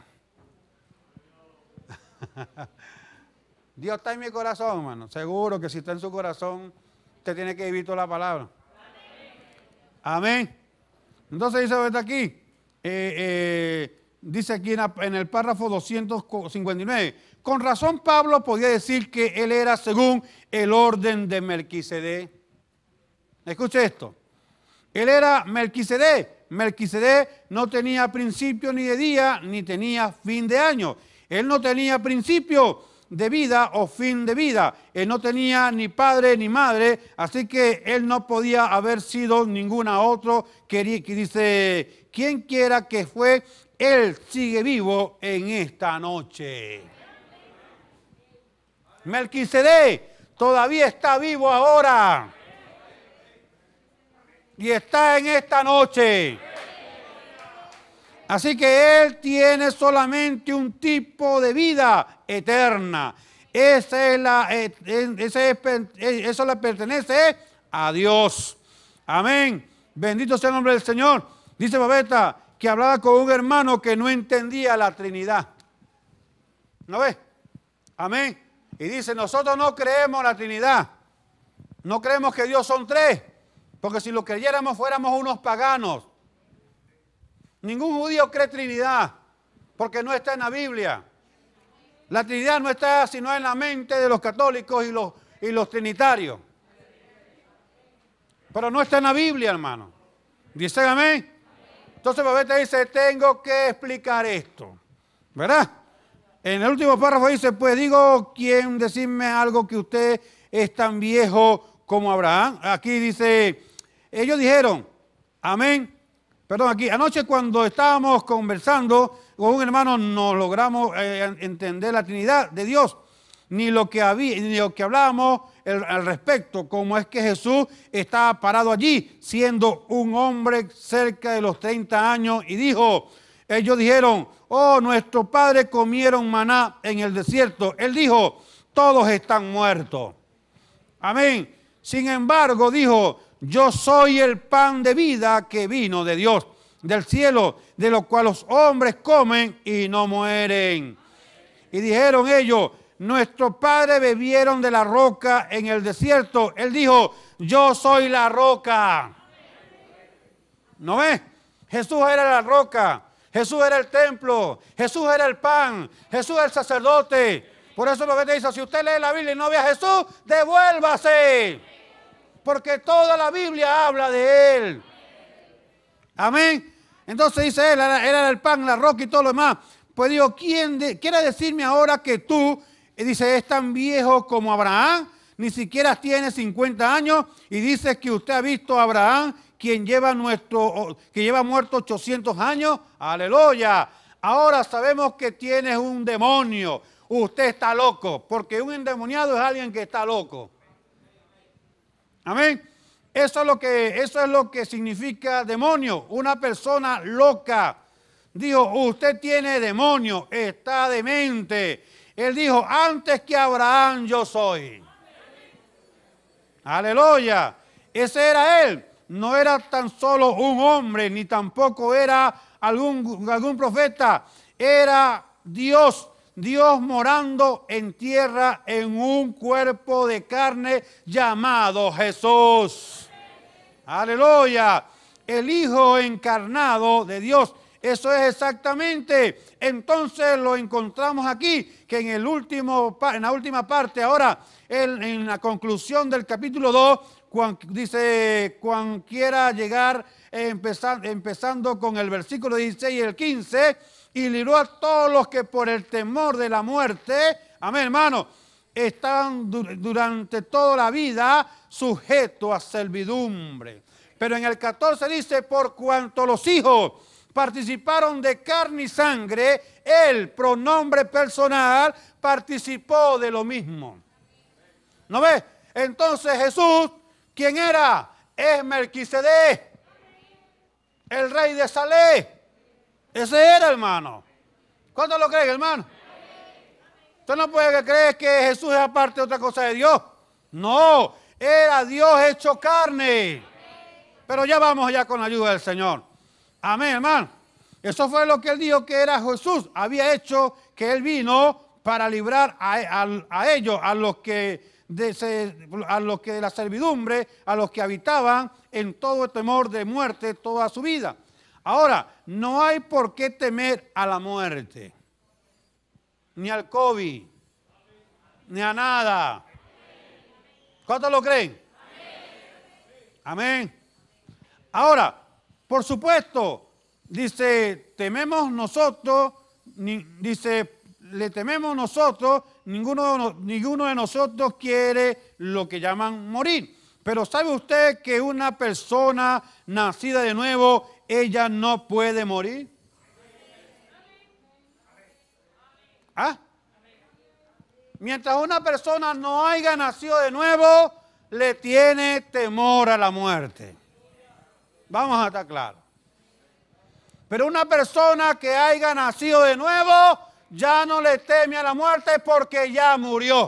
Dios está en mi corazón, hermano. Seguro que si está en su corazón, usted tiene que vivir toda la palabra. Amén. Entonces dice ¿verdad? Aquí, dice aquí en el párrafo 259, con razón Pablo podía decir que él era según el orden de Melquisedec. Escuche esto. Él era Melquisedec. Melquisedec no tenía principio ni de día, ni tenía fin de año. Él no tenía principio de vida o fin de vida. Él no tenía ni padre ni madre, así que él no podía haber sido ninguna otro que dice, quien quiera que fue, él sigue vivo en esta noche. Melquisedec todavía está vivo ahora. Y está en esta noche. Así que Él tiene solamente un tipo de vida eterna. Eso le pertenece a Dios. Amén. Bendito sea el nombre del Señor. Dice Babeta que hablaba con un hermano que no entendía la Trinidad. ¿No ves? Amén. Y dice, nosotros no creemos en la Trinidad. No creemos que Dios son tres. Porque si lo creyéramos fuéramos unos paganos. Ningún judío cree Trinidad, porque no está en la Biblia. La Trinidad no está sino en la mente de los católicos y los trinitarios. Pero no está en la Biblia, hermano. ¿Dicen amén? Entonces Babeta dice, tengo que explicar esto. ¿Verdad? En el último párrafo dice, pues digo, ¿quién decirme algo que usted es tan viejo como Abraham? Aquí dice, ellos dijeron, amén. Perdón, aquí, anoche cuando estábamos conversando con un hermano no logramos entender la Trinidad de Dios, ni lo que hablábamos al respecto, como es que Jesús estaba parado allí, siendo un hombre cerca de los 30 años, y dijo, ellos dijeron, oh, nuestros padres comieron maná en el desierto. Él dijo, todos están muertos. Amén. Sin embargo, dijo, yo soy el pan de vida que vino de Dios, del cielo, de lo cual los hombres comen y no mueren. Y dijeron ellos, nuestros padres bebieron de la roca en el desierto. Él dijo, yo soy la roca. ¿No ves? Jesús era la roca, Jesús era el templo, Jesús era el pan, Jesús era el sacerdote. Por eso lo que te dice, si usted lee la Biblia y no ve a Jesús, devuélvase. Porque toda la Biblia habla de Él. Amén. Entonces dice Él, era el pan, la roca y todo lo demás. Pues digo, ¿quién quiere decirme ahora que tú, dice, es tan viejo como Abraham? Ni siquiera tiene 50 años y dices que usted ha visto a Abraham, que lleva muerto 800 años. Aleluya. Ahora sabemos que tienes un demonio. Usted está loco, porque un endemoniado es alguien que está loco. Amén. Eso es lo que significa demonio, una persona loca. Dijo, usted tiene demonio, está demente. Él dijo, antes que Abraham yo soy. Aleluya. Ese era él. No era tan solo un hombre, ni tampoco era algún profeta. Era Dios. Dios morando en tierra en un cuerpo de carne llamado Jesús. Aleluya. El Hijo encarnado de Dios. Eso es exactamente. Entonces lo encontramos aquí, que en la última parte, ahora, en la conclusión del capítulo 2, dice, cualquiera llegar, empezando con el versículo 16 y el 15, y libró a todos los que por el temor de la muerte, amén, hermano, estaban durante toda la vida sujetos a servidumbre. Pero en el 14 dice, por cuanto los hijos participaron de carne y sangre, el pronombre personal participó de lo mismo. ¿No ves? Entonces Jesús, ¿quién era? Es Melquisedec, el rey de Salem. Ese era, hermano. ¿Cuánto lo creen, hermano? Usted no puede creer que Jesús es aparte de otra cosa de Dios. No, era Dios hecho carne. Pero ya vamos allá con la ayuda del Señor. Amén, hermano. Eso fue lo que él dijo que era Jesús. Había hecho que él vino para librar a ellos, a los que de la servidumbre, a los que habitaban en todo temor de muerte toda su vida. Ahora, no hay por qué temer a la muerte, ni al COVID, ni a nada. ¿Cuántos lo creen? Amén. Ahora, por supuesto, dice, tememos nosotros, le tememos nosotros, ninguno de nosotros quiere lo que llaman morir. Pero ¿sabe usted que una persona nacida de nuevo, ella no puede morir? ¿Ah? Mientras una persona no haya nacido de nuevo, le tiene temor a la muerte. Vamos a estar claros. Pero una persona que haya nacido de nuevo, ya no le teme a la muerte porque ya murió.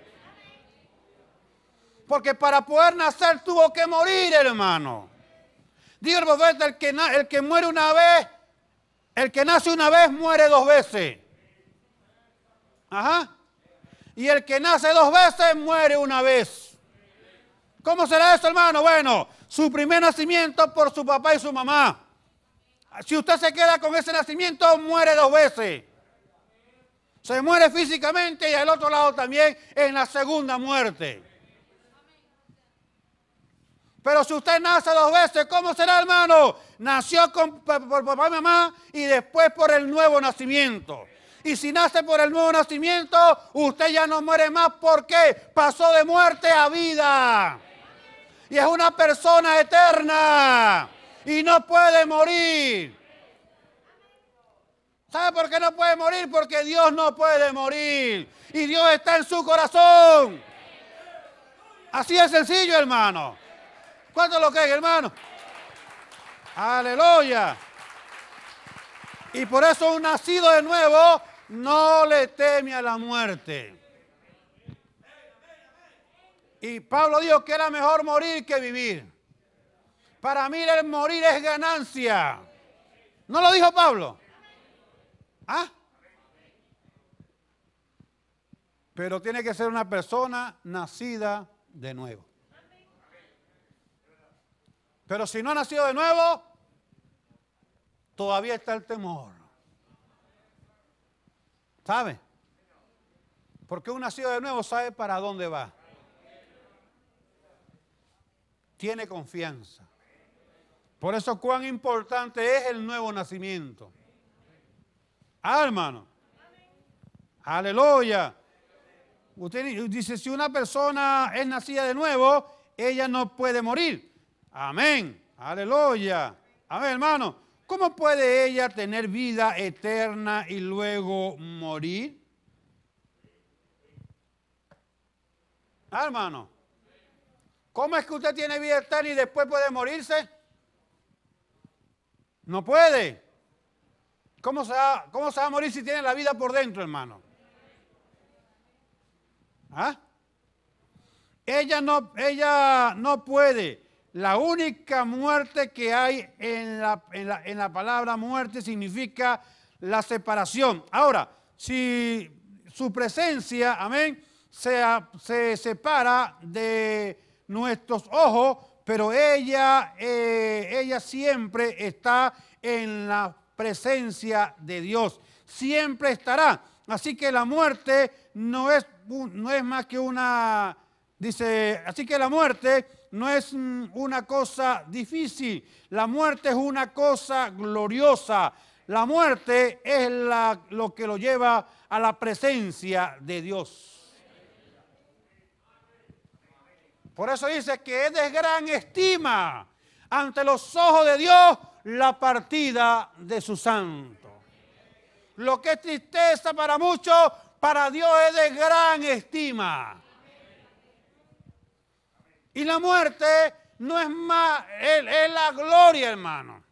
Porque para poder nacer tuvo que morir, hermano. Digo el profeta, el que muere una vez, el que nace una vez muere dos veces. Ajá. Y el que nace dos veces muere una vez. ¿Cómo será eso, hermano? Bueno, su primer nacimiento por su papá y su mamá. Si usted se queda con ese nacimiento, muere dos veces. Se muere físicamente y al otro lado también en la segunda muerte. Pero si usted nace dos veces, ¿cómo será, hermano? Nació por papá y mamá y después por el nuevo nacimiento. Y si nace por el nuevo nacimiento, usted ya no muere más. ¿Por qué? Pasó de muerte a vida. Y es una persona eterna. Y no puede morir. ¿Sabe por qué no puede morir? Porque Dios no puede morir. Y Dios está en su corazón. Así es sencillo, hermano. ¿Cuánto lo creen, hermano? Aleluya. Y por eso un nacido de nuevo no le teme a la muerte. Y Pablo dijo que era mejor morir que vivir. Para mí el morir es ganancia. ¿No lo dijo Pablo? ¿Ah? Pero tiene que ser una persona nacida de nuevo. Pero si no ha nacido de nuevo, todavía está el temor. ¿Sabe? Porque un nacido de nuevo sabe para dónde va. Tiene confianza. Por eso cuán importante es el nuevo nacimiento. Ah, hermano. Aleluya. Usted dice, si una persona es nacida de nuevo, ella no puede morir. Amén. Aleluya. Amén, hermano. ¿Cómo puede ella tener vida eterna y luego morir? Ah, hermano. ¿Cómo es que usted tiene vida eterna y después puede morirse? No puede. ¿Cómo se va a morir si tiene la vida por dentro, hermano? ¿Ah? Ella no puede. La única muerte que hay en la palabra muerte significa la separación. Ahora, si su presencia, amén, se separa de nuestros ojos, pero ella siempre está en la presencia de Dios. Siempre estará. Así que la muerte no es más que una, dice, así que la muerte no es una cosa difícil. La muerte es una cosa gloriosa. La muerte es lo que lo lleva a la presencia de Dios. Por eso dice que es de gran estima ante los ojos de Dios la partida de su santo. Lo que es tristeza para muchos, para Dios es de gran estima. Y la muerte no es más, es la gloria, hermano.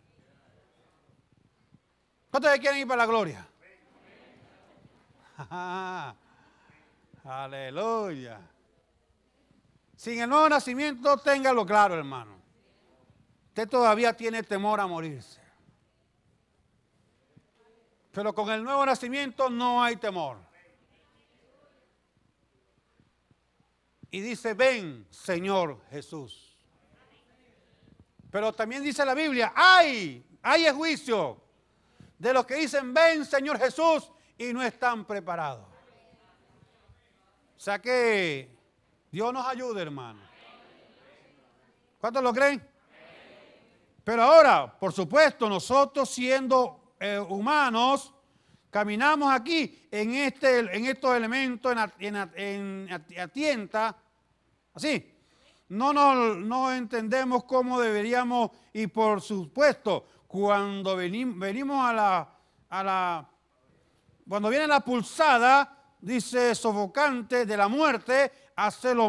¿Cuántos quieren ir para la gloria? Aleluya. Sin el nuevo nacimiento, téngalo claro, hermano. Usted todavía tiene temor a morirse. Pero con el nuevo nacimiento no hay temor. Y dice, ven, Señor Jesús. Pero también dice la Biblia, hay el juicio de los que dicen, ven, Señor Jesús, y no están preparados. O sea que Dios nos ayude, hermano. ¿Cuántos lo creen? Pero ahora, por supuesto, nosotros siendo humanos, caminamos aquí en estos elementos, en tienta, así. No entendemos cómo deberíamos, y por supuesto, cuando venimos cuando viene la pulsada, dice sofocante de la muerte, hace a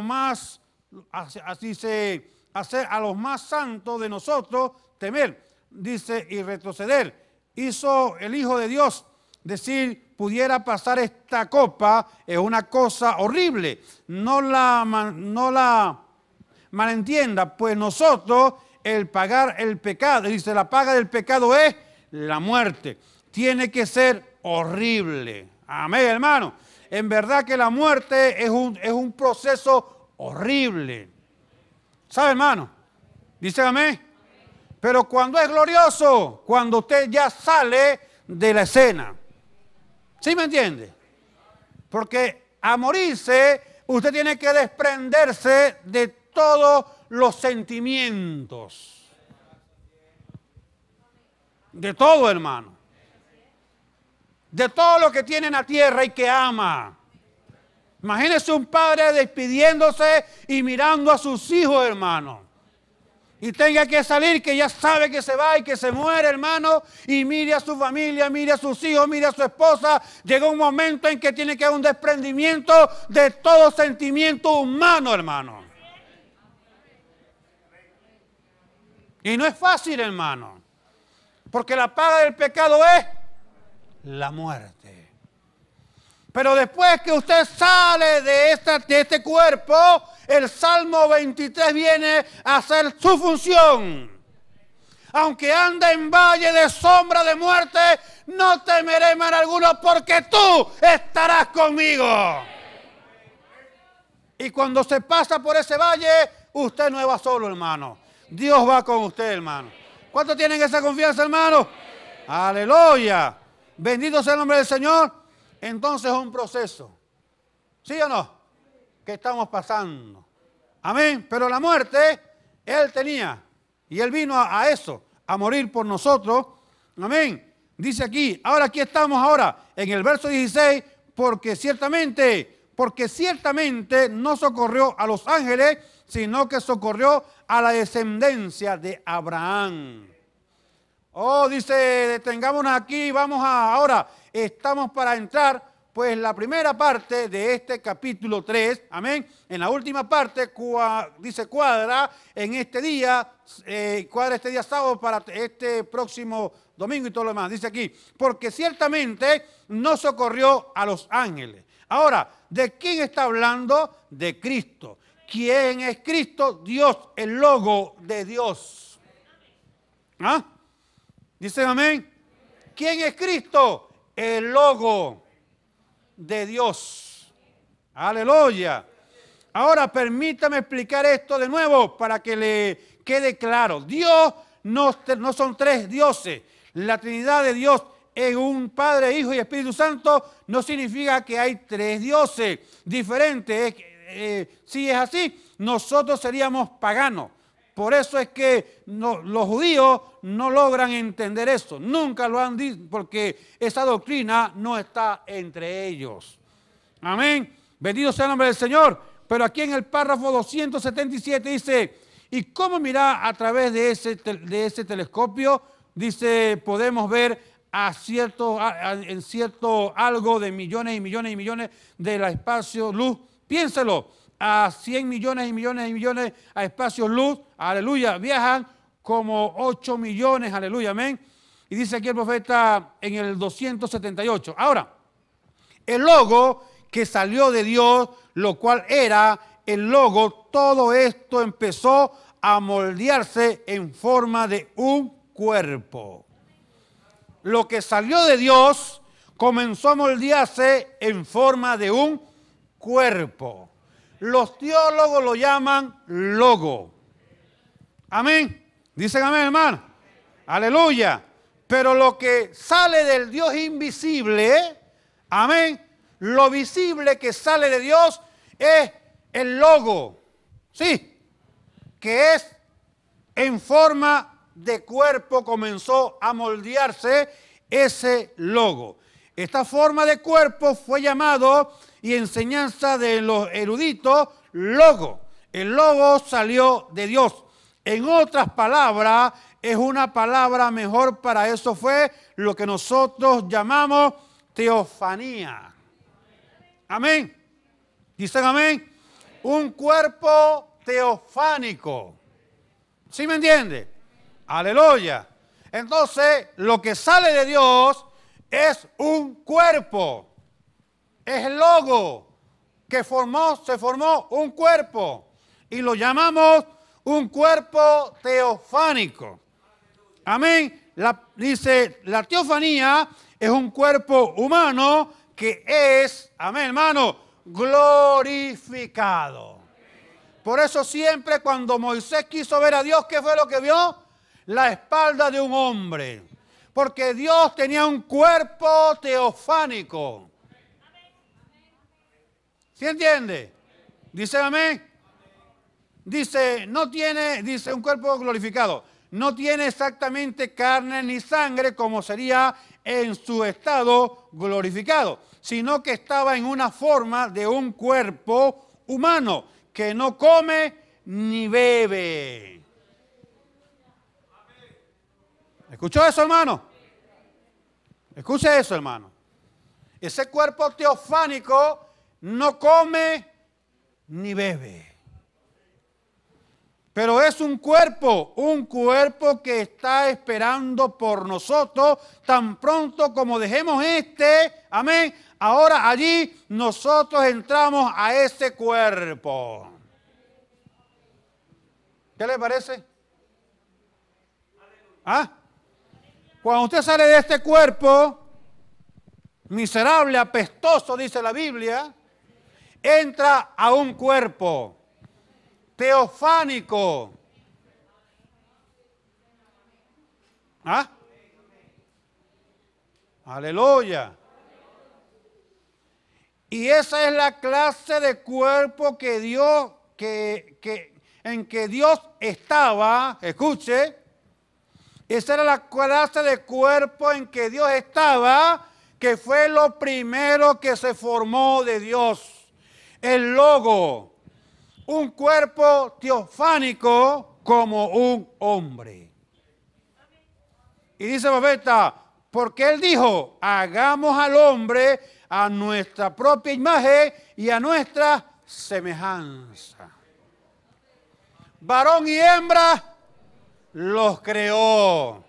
los más santos de nosotros temer, dice, y retroceder. Hizo el Hijo de Dios, decir, pudiera pasar esta copa, es una cosa horrible. No la malentienda, pues nosotros, el pagar el pecado, dice, la paga del pecado es la muerte. Tiene que ser horrible. Amén, hermano. En verdad que la muerte es un proceso horrible. ¿Sabe, hermano? Dice amén. Pero cuando es glorioso, cuando usted ya sale de la escena. ¿Sí me entiende? Porque a morirse, usted tiene que desprenderse de todos los sentimientos. De todo, hermano. De todo lo que tiene en la tierra y que ama. Imagínese un padre despidiéndose y mirando a sus hijos, hermano. Y tenga que salir, que ya sabe que se va y que se muere, hermano. Y mire a su familia, mire a sus hijos, mire a su esposa. Llega un momento en que tiene que haber un desprendimiento de todo sentimiento humano, hermano. Y no es fácil, hermano. Porque la paga del pecado es la muerte. Pero después que usted sale de este cuerpo, el Salmo 23 viene a hacer su función. Aunque ande en valle de sombra de muerte, no temeré mal alguno, porque tú estarás conmigo. Y cuando se pasa por ese valle, usted no va solo, hermano. Dios va con usted, hermano. ¿Cuántos tienen esa confianza, hermano? Aleluya. Bendito sea el nombre del Señor. Entonces es un proceso. ¿Sí o no? Que estamos pasando. Amén. Pero la muerte, Él tenía. Y Él vino a eso, a morir por nosotros. Amén. Dice aquí, ahora aquí estamos ahora, en el verso 16, porque ciertamente no socorrió a los ángeles, sino que socorrió a la descendencia de Abraham. Oh, dice, detengámonos aquí, ahora, estamos para entrar pues la primera parte de este capítulo 3, amén, en la última parte dice cuadra en este día, cuadra este día sábado para este próximo domingo y todo lo demás. Dice aquí, porque ciertamente no socorrió a los ángeles. Ahora, ¿de quién está hablando? De Cristo. ¿Quién es Cristo? Dios, el logo de Dios. ¿Ah? Dicen amén. ¿Quién es Cristo? El logo de Dios. Aleluya. Ahora permítame explicar esto de nuevo para que le quede claro. Dios no son tres dioses. La Trinidad de Dios en un Padre, Hijo y Espíritu Santo no significa que hay tres dioses diferentes. Si es así, nosotros seríamos paganos. Por eso es que los judíos no logran entender eso. Nunca lo han dicho porque esa doctrina no está entre ellos. Amén. Bendito sea el nombre del Señor. Pero aquí en el párrafo 277 dice, ¿y cómo mirar a través de ese telescopio? Dice, podemos ver en cierto algo de millones y millones y millones de la espacio luz. Piénselo, a 100 millones y millones y millones a espacio luz, aleluya, viajan como 8 millones, aleluya, amén. Y dice aquí el profeta en el 278. Ahora, el logo que salió de Dios, lo cual era el logo, todo esto empezó a moldearse en forma de un cuerpo. Lo que salió de Dios comenzó a moldearse en forma de un cuerpo. Los teólogos lo llaman logo. Amén. Dicen amén, hermano. Aleluya. Pero lo que sale del Dios invisible, amén, lo visible que sale de Dios es el logo. Sí, que es en forma de cuerpo, comenzó a moldearse ese logo. Esta forma de cuerpo fue llamado, y enseñanza de los eruditos, logo. El logo salió de Dios. En otras palabras, es una palabra mejor para eso, fue lo que nosotros llamamos teofanía. Amén. Dicen amén. Un cuerpo teofánico. ¿Sí me entiende? Aleluya. Entonces, lo que sale de Dios es un cuerpo. Es el logo que se formó un cuerpo. Y lo llamamos un cuerpo teofánico. Amén. Dice, la teofanía es un cuerpo humano que es, amén, hermano, glorificado. Por eso siempre cuando Moisés quiso ver a Dios, ¿qué fue lo que vio? La espalda de un hombre. Porque Dios tenía un cuerpo teofánico. ¿Sí entiende? Dice amén. Dice, dice un cuerpo glorificado. No tiene exactamente carne ni sangre como sería en su estado glorificado, sino que estaba en una forma de un cuerpo humano que no come ni bebe. ¿Escuchó eso, hermano? Escuche eso, hermano. Ese cuerpo teofánico no come ni bebe. Pero es un cuerpo que está esperando por nosotros tan pronto como dejemos amén. Ahora allí nosotros entramos a ese cuerpo. ¿Qué le parece? ¿Ah? Cuando usted sale de este cuerpo, miserable, apestoso, dice la Biblia, entra a un cuerpo teofánico. ¿Ah? Aleluya. Y esa es la clase de cuerpo que Dios, en que Dios estaba, escuche, esa era la clase de cuerpo en que Dios estaba, que fue lo primero que se formó de Dios. El logo. Un cuerpo teofánico como un hombre. Y dice el profeta, Porque Él dijo, hagamos al hombre a nuestra propia imagen y a nuestra semejanza. Varón y hembra los creó.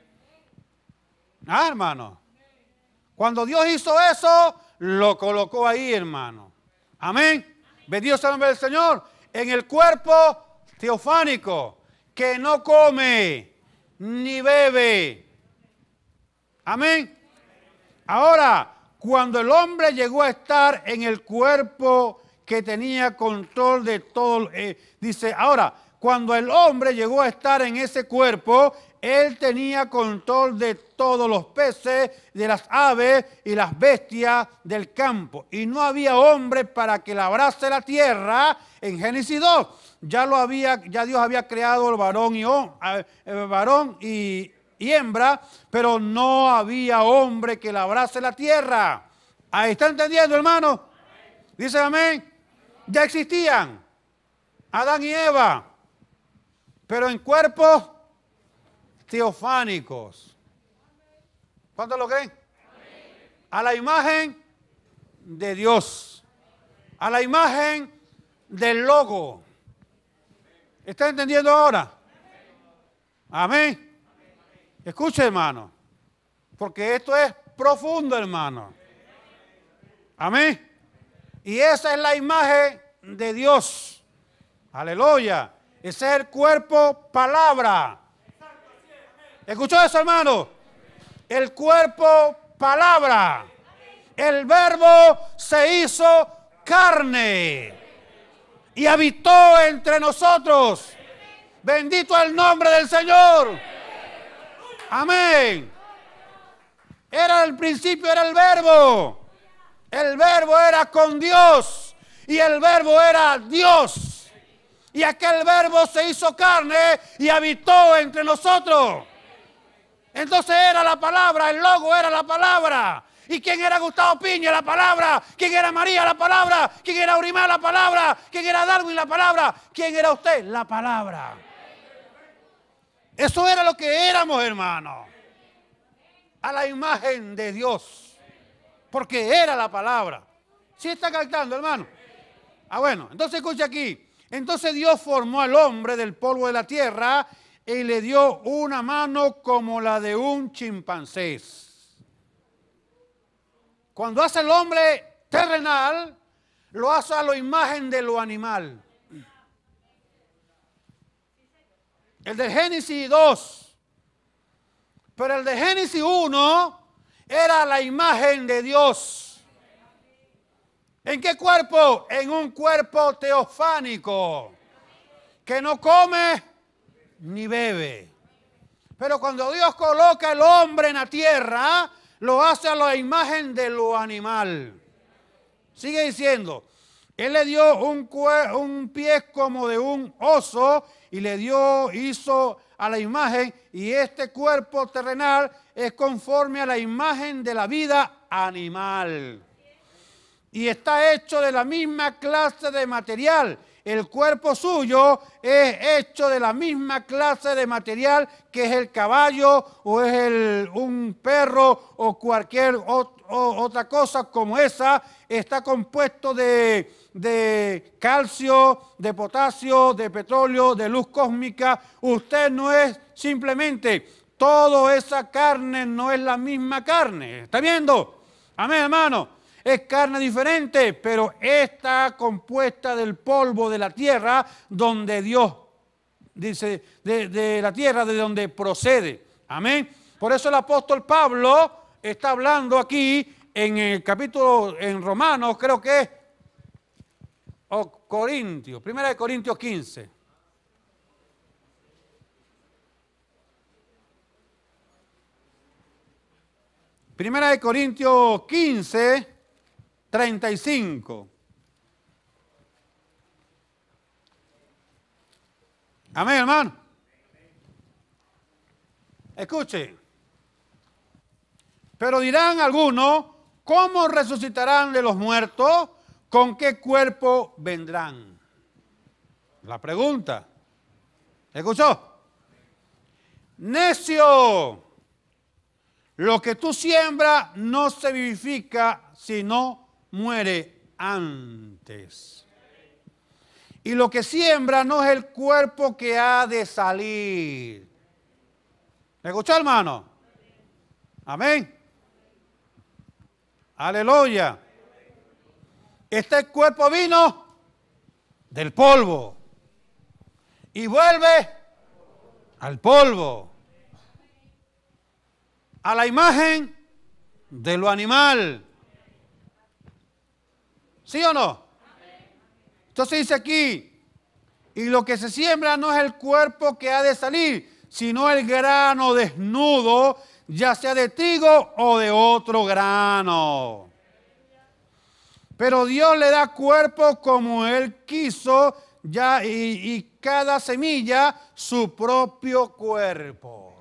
Ah, hermano. Cuando Dios hizo eso, lo colocó ahí, hermano. Amén. Bendito sea el nombre del Señor. En el cuerpo teofánico, que no come ni bebe. Amén. Ahora, cuando el hombre llegó a estar en el cuerpo que tenía control de todo, dice, ahora, cuando el hombre llegó a estar en ese cuerpo, él tenía control de todos los peces, de las aves y las bestias del campo. Y no había hombre para que labrase la tierra en Génesis 2. Ya Dios había creado el varón y hembra, pero no había hombre que labrase la tierra. ¿Ahí está entendiendo, hermano? Dice amén. Ya existían Adán y Eva, pero en cuerpos teofánicos. ¿Cuántos lo creen? A la imagen de Dios, a la imagen del logo. ¿Está entendiendo ahora? Amén. Escuche, hermano, porque esto es profundo, hermano. Amén. Y esa es la imagen de Dios. Aleluya. Ese es el cuerpo palabra. ¿Escuchó eso, hermano? El cuerpo palabra. El verbo se hizo carne y habitó entre nosotros. Bendito el nombre del Señor. Amén. Era el principio, era el verbo. El verbo era con Dios y el verbo era Dios. Y aquel verbo se hizo carne y habitó entre nosotros. Entonces era la palabra, el logo era la palabra. ¿Y quién era Gustavo Piña? La palabra. ¿Quién era María? La palabra. ¿Quién era Urimar? La palabra. ¿Quién era Darwin? La palabra. ¿Quién era usted? La palabra. Eso era lo que éramos, hermano. A la imagen de Dios. Porque era la palabra. ¿Sí está captando, hermano? Ah, bueno, entonces escucha aquí. Entonces Dios formó al hombre del polvo de la tierra y le dio una mano como la de un chimpancé. Cuando hace el hombre terrenal, lo hace a la imagen de lo animal. El de Génesis 2. Pero el de Génesis 1 era la imagen de Dios. ¿En qué cuerpo? En un cuerpo teofánico, que no come ni bebe. Pero cuando Dios coloca el hombre en la tierra, lo hace a la imagen de lo animal. Sigue diciendo, Él le dio un pie como de un oso y hizo a la imagen, y este cuerpo terrenal es conforme a la imagen de la vida animal. Y está hecho de la misma clase de material. El cuerpo suyo es hecho de la misma clase de material que es el caballo o es un perro o cualquier otra cosa como esa. Está compuesto de calcio, de potasio, de petróleo, de luz cósmica. Usted no es simplemente, toda esa carne no es la misma carne. ¿Está viendo? Amén, hermano. Es carne diferente, pero está compuesta del polvo de la tierra, donde Dios, dice, de la tierra de donde procede. Amén. Por eso el apóstol Pablo está hablando aquí en el capítulo, en Romanos, creo que es, o Corintios, 1 Corintios 15. Primera de Corintios 15, 35. Amén, hermano. Escuche. Pero dirán algunos, ¿cómo resucitarán de los muertos? ¿Con qué cuerpo vendrán? La pregunta. ¿Escuchó? Necio. Lo que tú siembras no se vivifica, sino muere antes. Y lo que siembra no es el cuerpo que ha de salir. ¿Me escuchó, hermano? Amén. Aleluya. Este cuerpo vino del polvo y vuelve al polvo, a la imagen de lo animal. ¿Sí o no? Entonces dice aquí, y lo que se siembra no es el cuerpo que ha de salir, sino el grano desnudo, ya sea de trigo o de otro grano. Pero Dios le da cuerpo como Él quiso, ya, y cada semilla su propio cuerpo.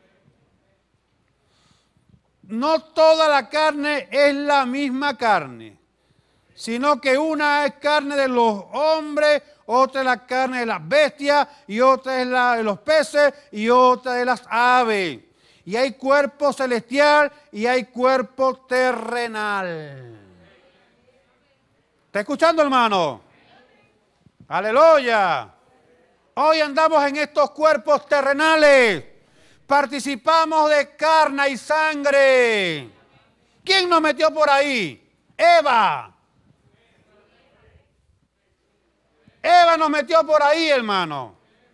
No toda la carne es la misma carne, sino que una es carne de los hombres, otra es la carne de las bestias, y otra es la de los peces, y otra de las aves. Y hay cuerpo celestial y hay cuerpo terrenal. ¿Está escuchando, hermano? Aleluya. Hoy andamos en estos cuerpos terrenales. Participamos de carne y sangre. ¿Quién nos metió por ahí? Eva. Eva nos metió por ahí, hermano.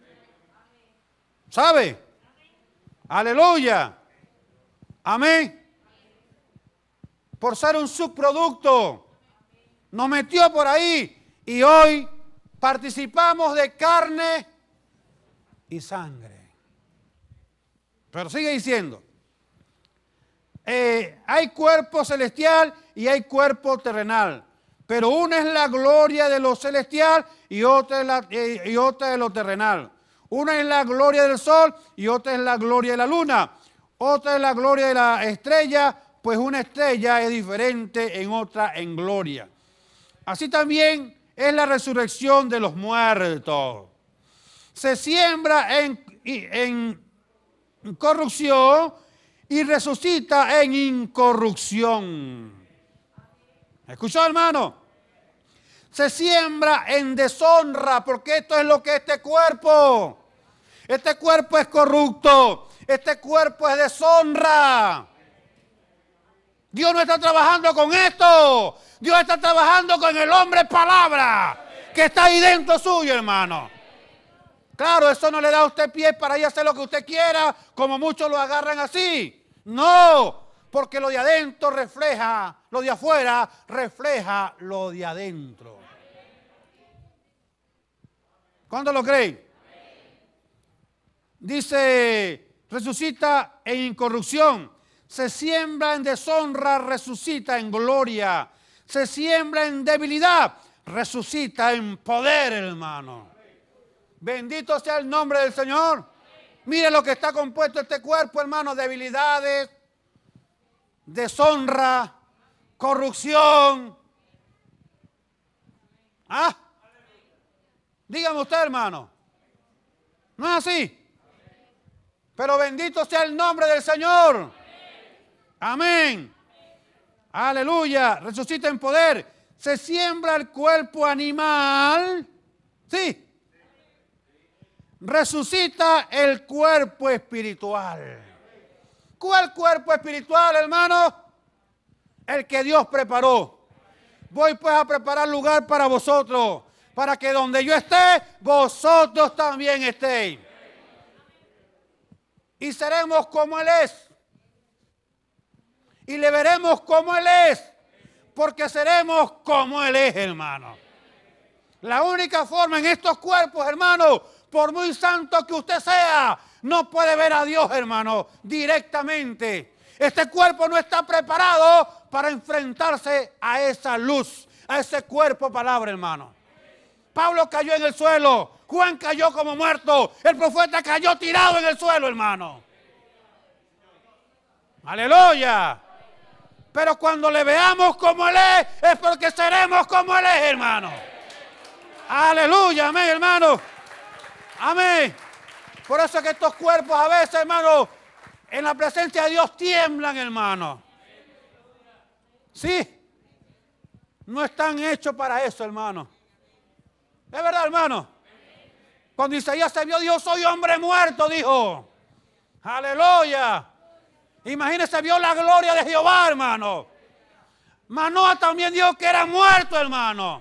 ¿Sabe? Aleluya. Amén. Por ser un subproducto. Nos metió por ahí y hoy participamos de carne y sangre. Pero sigue diciendo, hay cuerpo celestial y hay cuerpo terrenal, pero una es la gloria de lo celestial y otra es lo terrenal. Una es la gloria del sol y otra es la gloria de la luna. Otra es la gloria de la estrella, pues una estrella es diferente en otra en gloria. Así también es la resurrección de los muertos. Se siembra en corrupción y resucita en incorrupción. ¿Escuchó, hermano? Se siembra en deshonra, porque esto es lo que este cuerpo es corrupto, este cuerpo es deshonra. Dios no está trabajando con esto. Dios está trabajando con el hombre palabra que está ahí dentro suyo, hermano. Claro, eso no le da a usted pie para ir a hacer lo que usted quiera, como muchos lo agarran así. No, porque lo de adentro refleja, lo de afuera refleja lo de adentro. ¿Cuándo lo creen? Dice, resucita en incorrupción. Se siembra en deshonra, resucita en gloria. Se siembra en debilidad, resucita en poder, hermano. Bendito sea el nombre del Señor. Mire lo que está compuesto este cuerpo, hermano. Debilidades, deshonra, corrupción. ¿Ah? Dígame usted, hermano. ¿No es así? Pero bendito sea el nombre del Señor. Amén. Aleluya. Resucita en poder. Se siembra el cuerpo animal. Sí. Resucita el cuerpo espiritual. ¿Cuál cuerpo espiritual, hermano? El que Dios preparó. Voy pues a preparar lugar para vosotros, para que donde yo esté, vosotros también estéis. Y seremos como Él es. Y le veremos como Él es, porque seremos como Él es, hermano. La única forma en estos cuerpos, hermano, por muy santo que usted sea, no puede ver a Dios, hermano, directamente. Este cuerpo no está preparado para enfrentarse a esa luz, a ese cuerpo palabra, hermano. Pablo cayó en el suelo, Juan cayó como muerto, el profeta cayó tirado en el suelo, hermano. Aleluya. Pero cuando le veamos como Él es porque seremos como Él es, hermano. Aleluya, amén, hermano. Amén. Por eso es que estos cuerpos a veces, hermano, En la presencia de Dios tiemblan, hermano. Sí. No están hechos para eso, hermano. ¿Es verdad, hermano? Cuando Isaías se vio, dijo, soy hombre muerto, dijo. Aleluya. Imagínese, vio la gloria de Jehová, hermano. Manoah también dijo que era muerto, hermano.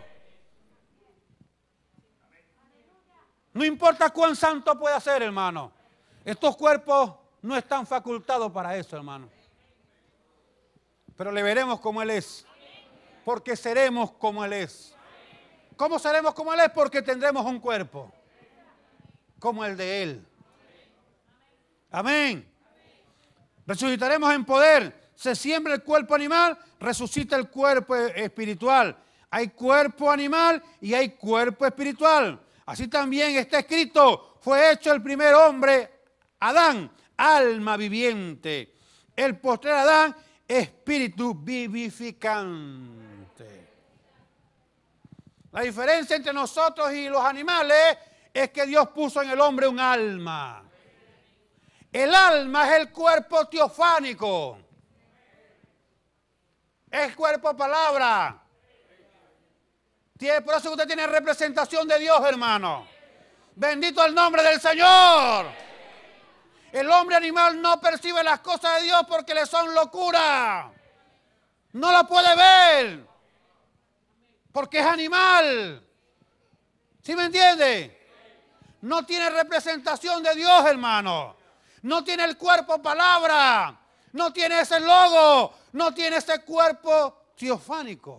No importa cuán santo pueda ser, hermano. Estos cuerpos no están facultados para eso, hermano. Pero le veremos como Él es. Porque seremos como Él es. ¿Cómo seremos como Él es? Porque tendremos un cuerpo como el de Él. Amén. Resucitaremos en poder. Se siembra el cuerpo animal, resucita el cuerpo espiritual. Hay cuerpo animal y hay cuerpo espiritual. Así también está escrito, fue hecho el primer hombre, Adán, alma viviente. El postrer Adán, espíritu vivificante. La diferencia entre nosotros y los animales es que Dios puso en el hombre un alma. El alma es el cuerpo teofánico. Es cuerpo palabra. Por eso usted tiene representación de Dios, hermano. Bendito el nombre del Señor. El hombre animal no percibe las cosas de Dios porque le son locura. No la puede ver. Porque es animal. ¿Sí me entiende? No tiene representación de Dios, hermano. No tiene el cuerpo palabra. No tiene ese logo. No tiene ese cuerpo teofánico.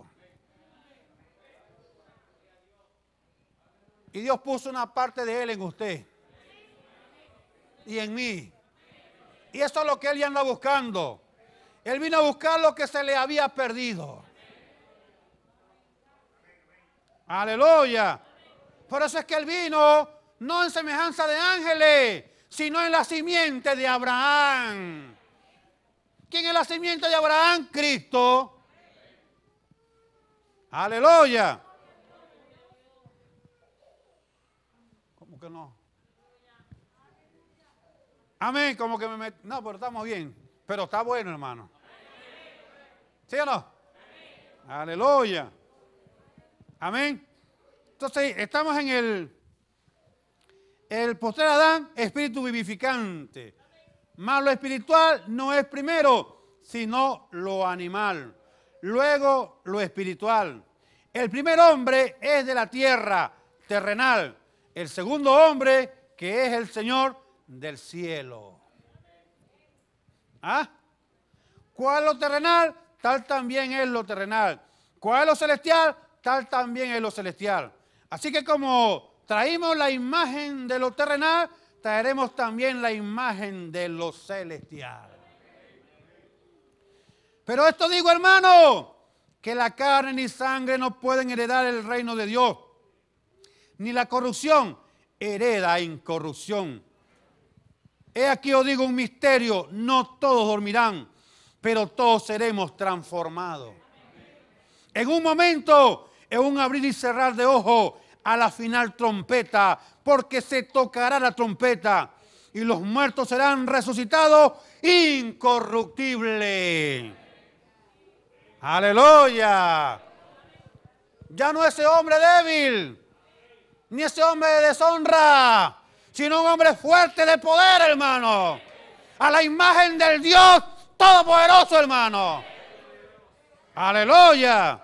Y Dios puso una parte de Él en usted. Y en mí. Y eso es lo que Él ya anda buscando. Él vino a buscar lo que se le había perdido. Aleluya. Por eso es que Él vino no en semejanza de ángeles, sino en la simiente de Abraham. ¿Quién es la simiente de Abraham? Cristo. Aleluya. ¿Cómo que no? Amén, como que me metí. No, pero estamos bien. Pero está bueno, hermano. ¿Sí o no? Aleluya. Amén. Entonces, estamos en el postrer Adán, espíritu vivificante. Más lo espiritual no es primero, sino lo animal. Luego lo espiritual. El primer hombre es de la tierra, terrenal. El segundo hombre, que es el Señor del cielo. ¿Ah? ¿Cuál es lo terrenal? Tal también es lo terrenal. ¿Cuál es lo celestial? Tal también es lo celestial. Así que como traímos la imagen de lo terrenal, traeremos también la imagen de lo celestial. Pero esto digo, hermano, que la carne ni sangre no pueden heredar el reino de Dios, ni la corrupción hereda incorrupción. He aquí os digo un misterio, no todos dormirán, pero todos seremos transformados. En un momento, en un abrir y cerrar de ojos, a la final trompeta, porque se tocará la trompeta y los muertos serán resucitados incorruptibles. Aleluya. Ya no ese hombre débil, ni ese hombre de deshonra, sino un hombre fuerte de poder, hermano. A la imagen del Dios Todopoderoso, hermano. Aleluya.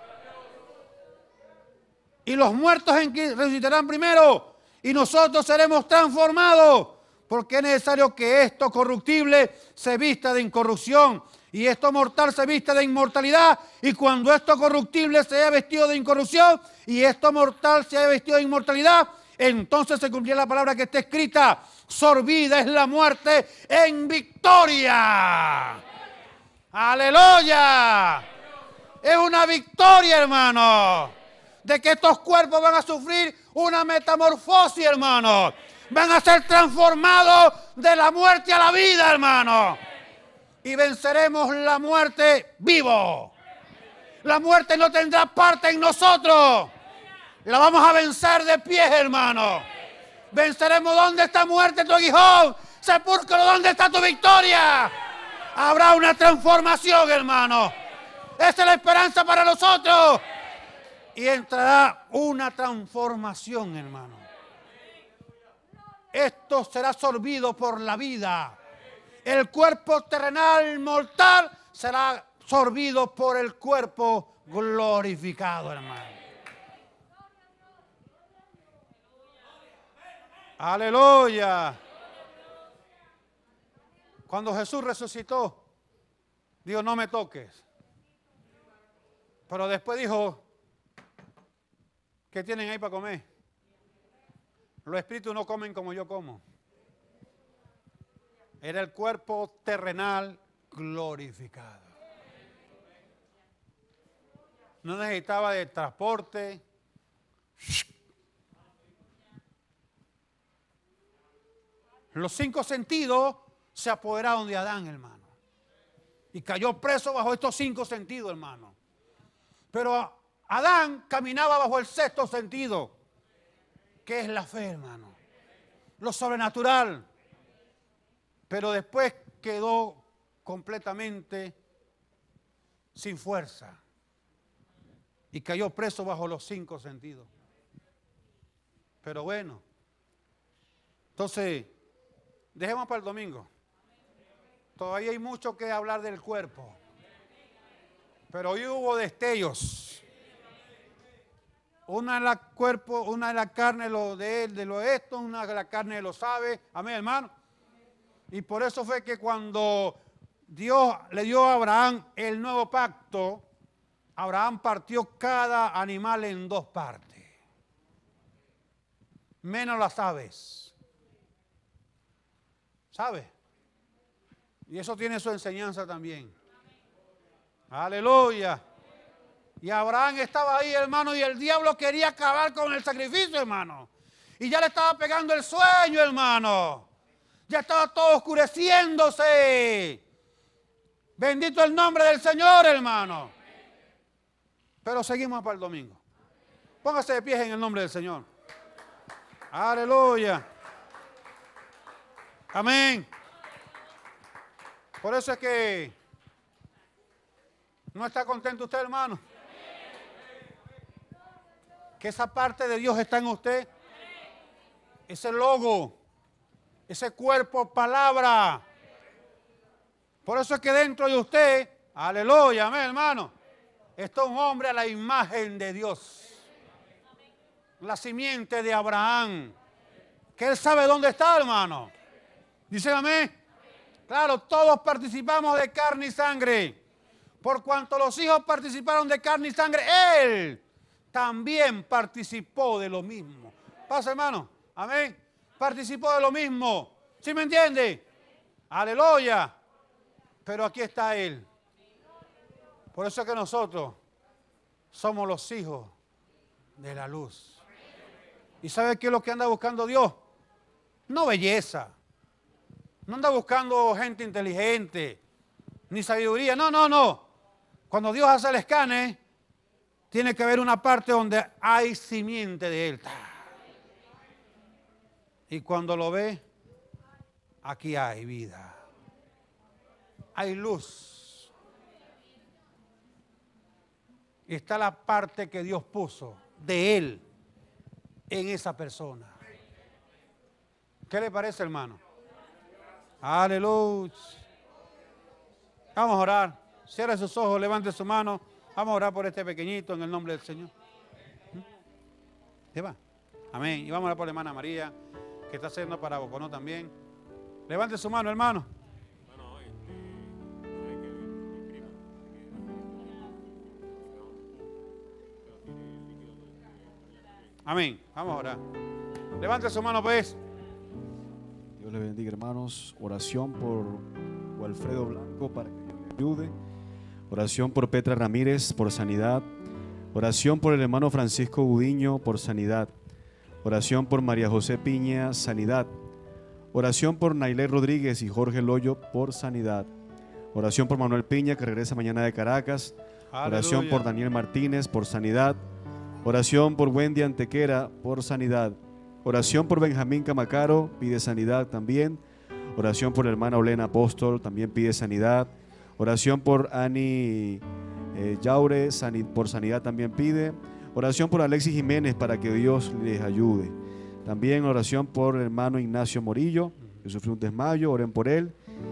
Y los muertos resucitarán primero y nosotros seremos transformados, porque es necesario que esto corruptible se vista de incorrupción y esto mortal se vista de inmortalidad, y cuando esto corruptible se haya vestido de incorrupción y esto mortal se haya vestido de inmortalidad, entonces se cumplirá la palabra que está escrita: sorbida es la muerte en victoria. Aleluya. Es una victoria, hermano, de que estos cuerpos van a sufrir una metamorfosis, hermano. Van a ser transformados de la muerte a la vida, hermano. Y venceremos la muerte vivo. La muerte no tendrá parte en nosotros. La vamos a vencer de pie, hermano. Venceremos. ¿Dónde está muerte tu aguijón? Sepulcro, ¿dónde está tu victoria? Habrá una transformación, hermano. Esa es la esperanza para nosotros. Y entrará una transformación, hermano. Esto será absorbido por la vida. El cuerpo terrenal mortal será absorbido por el cuerpo glorificado, hermano. Aleluya. Cuando Jesús resucitó, dijo, no me toques. Pero después dijo, ¿qué tienen ahí para comer? Los espíritus no comen como yo como. Era el cuerpo terrenal glorificado. No necesitaba de transporte. Los 5 sentidos se apoderaron de Adán, hermano. Y cayó preso bajo estos 5 sentidos, hermano. Pero Adán caminaba bajo el 6º sentido, que es la fe, hermano. Lo sobrenatural. Pero después quedó completamente sin fuerza. Y cayó preso bajo los 5 sentidos. Pero bueno. Entonces, dejemos para el domingo. Todavía hay mucho que hablar del cuerpo. Pero hoy hubo destellos. Una es la cuerpo, una es la carne de lo esto, una es la carne de los aves. Amén, hermano. Y por eso fue que cuando Dios le dio a Abraham el nuevo pacto, Abraham partió cada animal en 2 partes. Menos las aves. ¿Sabe? Y eso tiene su enseñanza también. Aleluya. Y Abraham estaba ahí, hermano, y el diablo quería acabar con el sacrificio, hermano. Y ya le estaba pegando el sueño, hermano. Ya estaba todo oscureciéndose. Bendito el nombre del Señor, hermano. Pero seguimos para el domingo. Póngase de pie en el nombre del Señor. Aleluya. Amén. Por eso es que no está contento usted, hermano. Que esa parte de Dios está en usted. Ese logo, ese cuerpo, palabra. Por eso es que dentro de usted, aleluya, amén, hermano, está un hombre a la imagen de Dios. La simiente de Abraham. Que él sabe dónde está, hermano. Dice amén. Claro, todos participamos de carne y sangre. Por cuanto los hijos participaron de carne y sangre, él también participó de lo mismo. Pasa, hermano. Amén. Participó de lo mismo. ¿Sí me entiende? Aleluya. Pero aquí está él. Por eso es que nosotros somos los hijos de la luz. ¿Y sabe qué es lo que anda buscando Dios? No belleza. No anda buscando gente inteligente, ni sabiduría. No, no, no. Cuando Dios hace el escáner, tiene que haber una parte donde hay simiente de Él. Y cuando lo ve, aquí hay vida. Hay luz. Y está la parte que Dios puso de Él en esa persona. ¿Qué le parece, hermano? Aleluya. Vamos a orar. Cierre sus ojos, levante su mano. Vamos a orar por este pequeñito en el nombre del Señor. ¿Se va? Amén. Y vamos a orar por la hermana María, que está haciendo para Boconó también. Levante su mano, hermano. Amén. Vamos a orar. Levante su mano, pues. Dios le bendiga, hermanos. Oración por Walfredo Blanco para que Dios le ayude. Oración por Petra Ramírez por sanidad. Oración por el hermano Francisco Gudiño por sanidad. Oración por María José Piña, sanidad. Oración por Nailé Rodríguez y Jorge Loyo por sanidad. Oración por Manuel Piña, que regresa mañana de Caracas. Aleluya. Oración por Daniel Martínez por sanidad. Oración por Wendy Antequera por sanidad. Oración por Benjamín Camacaro, pide sanidad también. Oración por la hermana Olena Apóstol, también pide sanidad. Oración por Ani Yaure, por sanidad también pide. Oración por Alexis Jiménez para que Dios les ayude. También oración por el hermano Ignacio Morillo, que sufrió un desmayo, oren por él.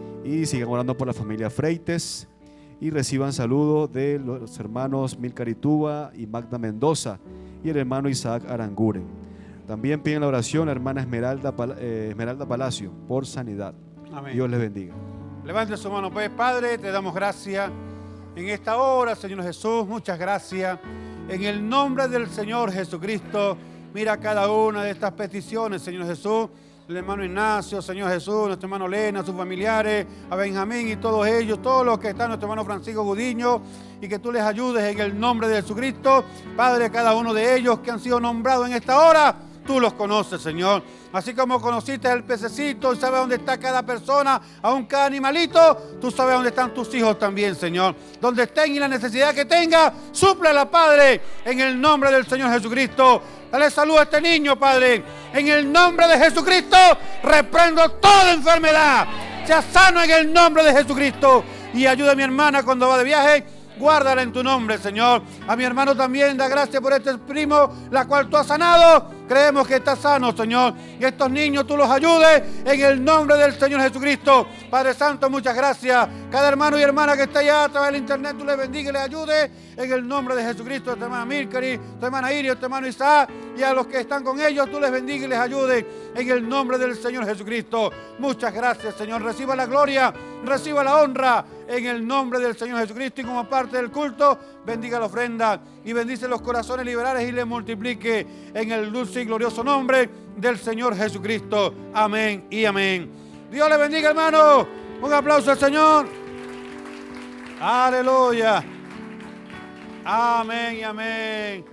Y sigan orando por la familia Freites. Y reciban saludos de los hermanos Milcar Itúa y Magda Mendoza y el hermano Isaac Aranguren. También piden la oración la hermana Esmeralda Palacio por sanidad. Amén. Dios les bendiga. Levante su mano, pues, Padre, te damos gracias en esta hora, Señor Jesús, muchas gracias. En el nombre del Señor Jesucristo, mira cada una de estas peticiones, Señor Jesús. El hermano Ignacio, Señor Jesús, nuestro hermano Lena, sus familiares, a Benjamín y todos ellos, todos los que están, nuestro hermano Francisco Gudiño, y que tú les ayudes en el nombre de Jesucristo. Padre, cada uno de ellos que han sido nombrados en esta hora, tú los conoces, Señor. Así como conociste el pececito y sabes dónde está cada persona, aún cada animalito, tú sabes dónde están tus hijos también, Señor. Donde estén y la necesidad que tenga, súplela, Padre, en el nombre del Señor Jesucristo. Dale salud a este niño, Padre. En el nombre de Jesucristo, reprendo toda enfermedad. Sea sano en el nombre de Jesucristo. Y ayuda a mi hermana cuando va de viaje. Guárdala en tu nombre, Señor. A mi hermano también da gracias por este primo, la cual tú has sanado. Creemos que está sano, Señor. Y estos niños tú los ayudes en el nombre del Señor Jesucristo. Padre Santo, muchas gracias. Cada hermano y hermana que está allá a través del internet, tú les bendiga y les ayude en el nombre de Jesucristo. Tu hermana Milcari, tu hermana Irio, tu hermano Isaac, y a los que están con ellos, tú les bendiga y les ayude en el nombre del Señor Jesucristo. Muchas gracias, Señor. Reciba la gloria, reciba la honra en el nombre del Señor Jesucristo. Y como parte del culto, bendiga la ofrenda y bendice los corazones liberales y les multiplique en el dulce y glorioso nombre del Señor Jesucristo. Amén y amén. Dios le bendiga, hermano. Un aplauso al Señor. Aleluya. Amén y amén.